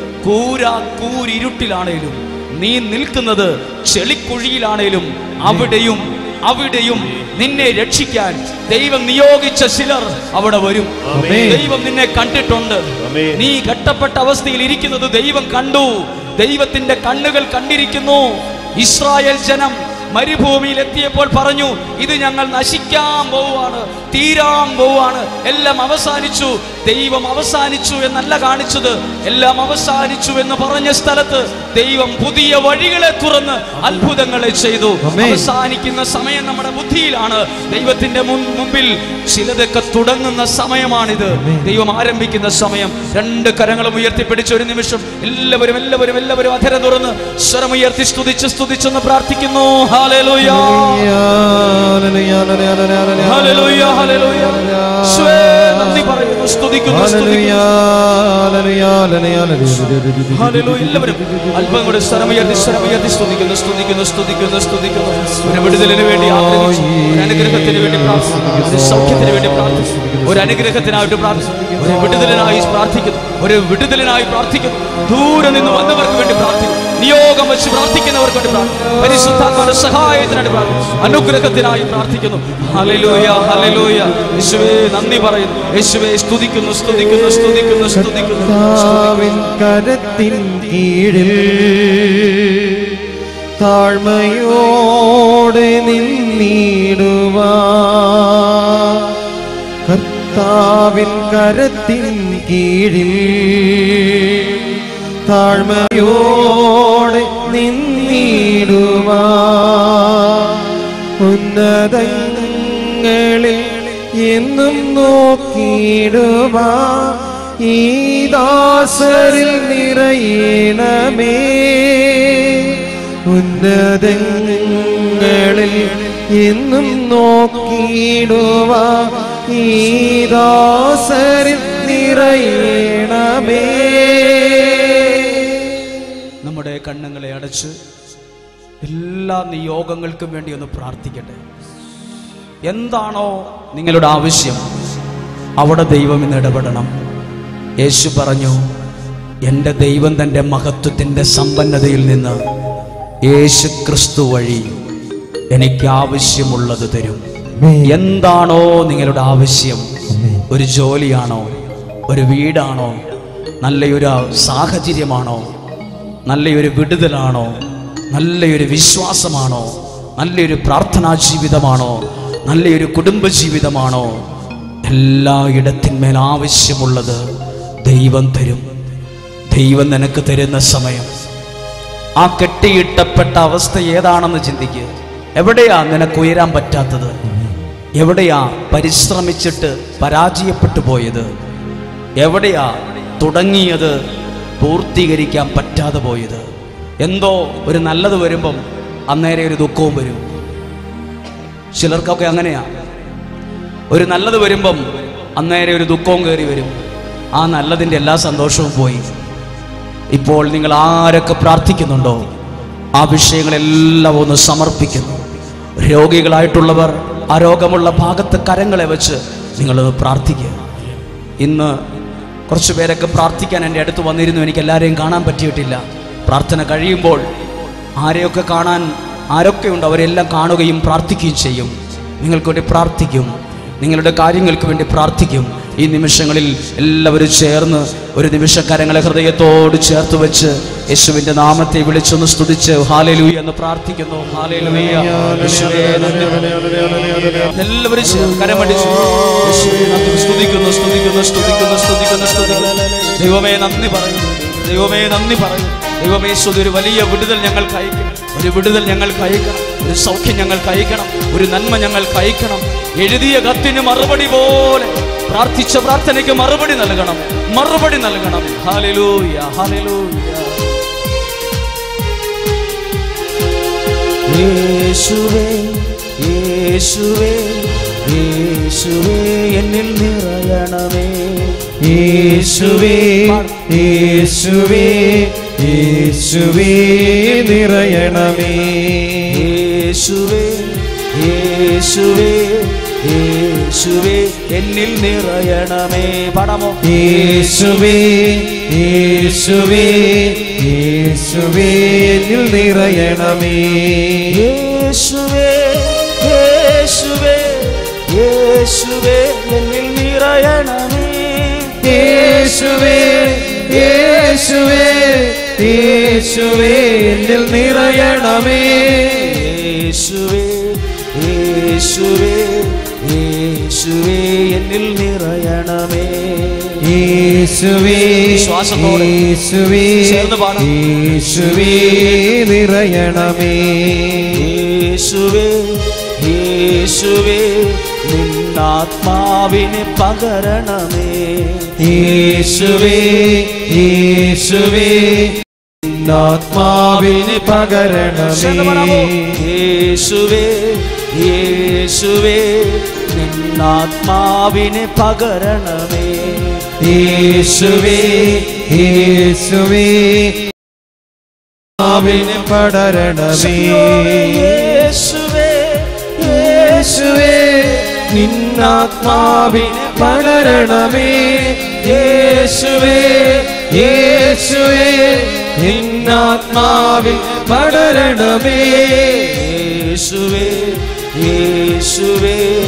കൂരിരുട്ടിലാണേലും, നീ നിൽക്കുന്നത് ചെളിക്കുഴിയിലാണേലും അവിടെയും നിന്നെ രക്ഷിക്കാൻ ദൈവം നിയോഗിച്ച ചിലർ അവിടെ വരും. ദൈവം നിന്നെ കണ്ടിട്ടുണ്ട്. നീ കെട്ടപ്പെട്ട അവസ്ഥയിൽ ഇരിക്കുന്നത് ദൈവം കണ്ടു. ദൈവത്തിന്റെ കണ്ണുകൾ കണ്ടിരിക്കുന്നു. ഇസ്രായേൽ ജനം മരുഭൂമിയിൽ എത്തിയപ്പോൾ പറഞ്ഞു, ഇത് ഞങ്ങൾ നശിക്കാൻ പോവാണ്, തീരാൻ പോവാണ്, എല്ലാം അവസാനിച്ചു. ദൈവം അവസാനിച്ചു എന്നല്ല കാണിച്ചത്, എല്ലാം അവസാനിച്ചു എന്ന് പറഞ്ഞ സ്ഥലത്ത് ദൈവം പുതിയ വഴികളെ തുറന്ന് അത്ഭുതങ്ങളെ ചെയ്തു. അവസാനിക്കുന്ന സമയം നമ്മുടെ ബുദ്ധിയിലാണ്. ദൈവത്തിന്റെ മുമ്പിൽ ചിലതൊക്കെ തുടങ്ങുന്ന സമയമാണിത്. ദൈവം ആരംഭിക്കുന്ന സമയം. 2 കരങ്ങളും ഉയർത്തിപ്പിടിച്ച് ഒരു നിമിഷം എല്ലാവരും അധരം തുറന്ന് സ്വരമുയർത്തി സ്തുതിച്ചെന്ന് പ്രാർത്ഥിക്കുന്നു. ഹല്ലേലൂയ, ഹല്ലേലൂയ, ഹല്ലേലൂയ. നന്ദി പറയുന്നു, സ്തുതിക്കുന്നു. എല്ലാവരും അല്പം കൂടെ സ്വരമുയർത്തി സ്തുതിക്കുന്നു. ഒരു വിടുതലിന് വേണ്ടി ആഗ്രഹിച്ചു, ഒരു അനുഗ്രഹത്തിന് വേണ്ടി പ്രാർത്ഥിക്കുന്നു, ഒരു സൗഖ്യത്തിന് വേണ്ടി പ്രാർത്ഥിക്കുന്നു, ഒരു അനുഗ്രഹത്തിനായിട്ട് പ്രാർത്ഥിക്കുന്നു, ഒരു വിടുതലിനായി പ്രാർത്ഥിക്കുന്നു. ദൂരെ നിന്ന് വന്നവർക്ക് വേണ്ടി പ്രാർത്ഥിക്കുന്നു, നിയോഗം വെച്ച് പ്രാർത്ഥിക്കുന്നവർക്ക് വേണ്ടി പ്രാർത്ഥിക്കുന്നു, പരിശുദ്ധാത്മാവിന്റെ സഹായത്തിനായി പ്രാർത്ഥിക്കുന്നു, അനുഗ്രഹത്തിനായി പ്രാർത്ഥിക്കുന്നു. ഹല്ലേലൂയ, ഹല്ലേലൂയ. യേശുവേ നന്ദി പറയുന്നു, യേശുവേ സ്തുതിക്കുന്നു. കീഴിൽ താഴ്മയോടെ നിന്നിടുവാൻ കർത്താവിൻ കരത്തിൻ കീഴിൽ താഴ്മയോടെ നിന്നിടുവാൻ ഉന്നതങ്ങളിൽ എന്നും നോക്കിയിടുവാൻ ഈ ദാസരിൽ നിറയണമേ. ഉന്നതങ്ങളിൽ എന്നും നോക്കിയിടുവാൻ ഈ ദാസരിൽ നിറയണമേ. നമ്മുടെ കണ്ണുകളെ അടച്ച് എല്ലാ നിയോഗങ്ങൾക്കും വേണ്ടി ഒന്ന് പ്രാർത്ഥിക്കട്ടെ. എന്താണോ നിങ്ങളുടെ ആവശ്യം അവിടെ ദൈവം ഇന്ന് ഇടപെടണം. യേശു പറഞ്ഞു, എൻ്റെ ദൈവം തൻ്റെ മഹത്വത്തിൻ്റെ സമ്പന്നതയിൽ നിന്ന് യേശു ക്രിസ്തു വഴി എനിക്ക് ആവശ്യമുള്ളത് തരും. എന്താണോ നിങ്ങളുടെ ആവശ്യം? ഒരു ജോലിയാണോ? ഒരു വീടാണോ? നല്ലൊരു സാഹചര്യമാണോ? നല്ലൊരു വിടുതലാണോ? നല്ലൊരു വിശ്വാസമാണോ? നല്ലൊരു പ്രാർത്ഥനാ ജീവിതമാണോ? നല്ലൊരു കുടുംബ ജീവിതമാണോ? എല്ലായിടത്തിന്മേൽ ആവശ്യമുള്ളത് ദൈവം തരും. ദൈവം നിനക്ക് തരുന്ന സമയം ആ കെട്ടിയിട്ടപ്പെട്ട അവസ്ഥ ഏതാണെന്ന് ചിന്തിക്കുക. എവിടെയാ നിനക്ക് ഉയരാൻ പറ്റാത്തത്? എവിടെയാ പരിശ്രമിച്ചിട്ട് പരാജയപ്പെട്ടു പോയത്? എവിടെയാ തുടങ്ങിയത് പൂർത്തീകരിക്കാൻ പറ്റാതെ പോയത്? എന്തോ ഒരു നല്ലത് വരുമ്പം അന്നേരം ഒരു ദുഃഖവും വരും. ചിലർക്കൊക്കെ അങ്ങനെയാ. ഒരു നല്ലത് വരുമ്പം അന്നേരം ഒരു ദുഃഖവും കയറി വരും. ആ നല്ലതിൻ്റെ എല്ലാ സന്തോഷവും പോയി. ഇപ്പോൾ നിങ്ങൾ ആരൊക്കെ പ്രാർത്ഥിക്കുന്നുണ്ടോ ആ വിഷയങ്ങളെല്ലാം ഒന്ന് സമർപ്പിക്കുന്നു. രോഗികളായിട്ടുള്ളവർ ആ രോഗമുള്ള ഭാഗത്ത് കരങ്ങളെ വെച്ച് നിങ്ങളൊന്ന് പ്രാർത്ഥിക്കുക. ഇന്ന് കുറച്ച് പേരൊക്കെ പ്രാർത്ഥിക്കാൻ എൻ്റെ അടുത്ത് വന്നിരുന്നു. എനിക്ക് എല്ലാവരെയും കാണാൻ പറ്റിയിട്ടില്ല. പ്രാർത്ഥന കഴിയുമ്പോൾ ആരെയൊക്കെ കാണാൻ ആരൊക്കെയുണ്ട് അവരെല്ലാം കാണുകയും പ്രാർത്ഥിക്കുകയും ചെയ്യും. നിങ്ങൾക്ക് വേണ്ടി പ്രാർത്ഥിക്കും, നിങ്ങളുടെ കാര്യങ്ങൾക്ക് വേണ്ടി പ്രാർത്ഥിക്കും. ഈ നിമിഷങ്ങളിൽ എല്ലാവരും ചേർന്ന് ഒരു നിമിഷ കരങ്ങളെ ഹൃദയത്തോട് ചേർത്ത് വെച്ച് യേശുവിൻ്റെ നാമത്തെ വിളിച്ചൊന്ന് സ്തുതിച്ച് ഹല്ലേലൂയ എന്ന് പ്രാർത്ഥിക്കുന്നു. ഹല്ലേലൂയ. എല്ലാവരും കരമടിച്ച് സ്തുതിക്കുന്നു, സ്തുതിക്കുന്നു, സ്തുതിക്കുന്നു, സ്തുതിക്കുന്നു, സ്തുതിക്കുന്നു. ദൈവമേ നന്ദി പറയുന്നു, ദൈവമേ നന്ദി പറയുന്നു. ദൈവമേ സ്തുതി. ഒരു വലിയ വിടുതൽ ഞങ്ങൾക്ക് അയക്കണം, ഒരു വിടുതൽ ഞങ്ങൾക്ക് അയക്കണം, ഒരു സൗഖ്യം ഞങ്ങൾക്ക് അയക്കണം, ഒരു നന്മ ഞങ്ങൾക്ക് അയക്കണം. എഴുതിയ കത്തിന് മറുപടി പോലെ പ്രാർത്ഥിച്ച പ്രാർത്ഥനയ്ക്ക് മറുപടി നൽകണം, മറുപടി നൽകണം. ഹല്ലേലൂയ, ഹല്ലേലൂയ. യേശുവേ, യേശുവേ, യേശുവേ എന്നിൽ നിറയണമേ. യേശുവേ, യേശുവേ, യേശുവേ നിറയണമേ. യേശുവേ, യേശുവേ, യേശുവേ എന്നിൽ നിറയണമേ. പാടാമോ? യേശുവേ, യേശുവേ, യേശുവേ എന്നിൽ നിറയണമേ. യേശുവേ, യേശുവേ, യേശുവേ എന്നിൽ നിറയണമേ. യേശുവേ, യേശുവേ, യേശുവേ എന്നിൽ നിറയണമേ. യേശുവേ, യേശുവേ, യേശുവേ എന്നിൽ നിറയണമേ. യേശുവേ, ശ്വാസത്തോടെ യേശുവേ, ചേർന്ന് പാടാം. യേശുവേ നിറയണമേ. യേശുവേ, യേശുവേ നിന്നാത്മാവിനെ പകരണമേ. യേശുവേ, യേശുവേ നിന്നാത്മാവിനെ പകരണമേ. യേശുവേ, യേശുവേ നിന്നാത്മാവിനെ പകരണമേ. യേശുവേ, യേശുവേ ആത്മാവിനെ പടരണമേ. യേശുവേ, യേശുവേ നിന്നാത്മാവിനെ പടരണമേ. യേശുവേ, യേശുവേ നിന്നാത്മാവിൽ പടരണമേ. യേശുവേ, യേശുവേ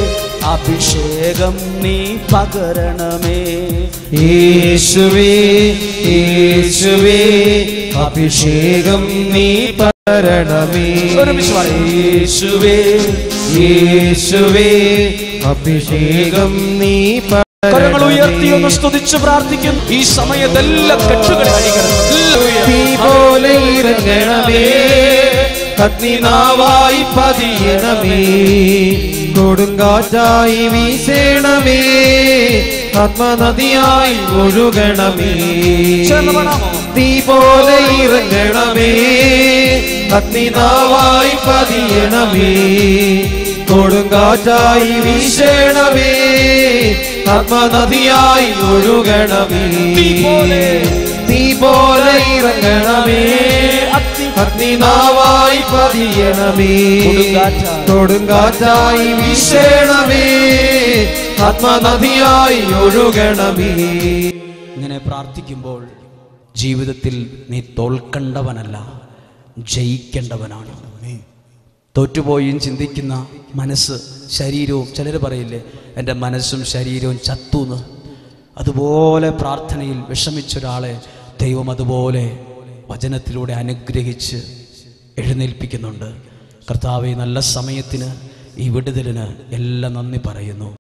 അഭിഷേകം നീ പകരണമേ. യേശുവേ യേശുവേ അഭിഷേകം നീ പകരണമേ. യേശുവേ യേശുവേ അഭിഷേകം നീ കരങ്ങൾ ഉയർത്തി ഒന്ന് സ്തുതിച്ച് പ്രാർത്ഥിക്കുന്നു. ഈ സമയത്തെല്ലാം കെട്ടുകളെ അഴിക്കണം. തീ പോലെ ഇറങ്ങണമേ, അഗ്നിനാവായി പതിയണമേ, കൊടുങ്കാറ്റായി വീശണമേ, ആത്മനദിയായി ഒഴുകണമേ. തീ പോലെ ഇറങ്ങണമേ, അഗ്നിനാവായി പതിയണമേ, കൊടുങ്കാറ്റായി വീശണമേ, ആത്മനദിയായി ഒഴുകണമേ. തീ പോലെ ഇറങ്ങണമേ, അഗ്നിനാവായി പതിയണമേ, കൊടുങ്കാറ്റായി വീശണമേ, ആത്മനദിയായി ഒഴുകണമേ. ഇങ്ങനെ പ്രാർത്ഥിക്കുമ്പോൾ ജീവിതത്തിൽ നീ തോൽക്കേണ്ടവനല്ല, ജയിക്കേണ്ടവനാണ്. തോറ്റുപോയും ചിന്തിക്കുന്ന മനസ്സ്, ശരീരവും, ചിലർ പറയില്ലേ എൻ്റെ മനസ്സും ശരീരവും ചത്തൂന്ന്, അതുപോലെ പ്രാർത്ഥനയിൽ വിഷമിച്ചൊരാളെ ദൈവം അതുപോലെ വചനത്തിലൂടെ അനുഗ്രഹിച്ച് എഴുന്നേൽപ്പിക്കുന്നുണ്ട്. കർത്താവേ, നല്ല സമയത്തിന്, ഈ വിടുതലിന് എല്ലാം നന്ദി പറയുന്നു.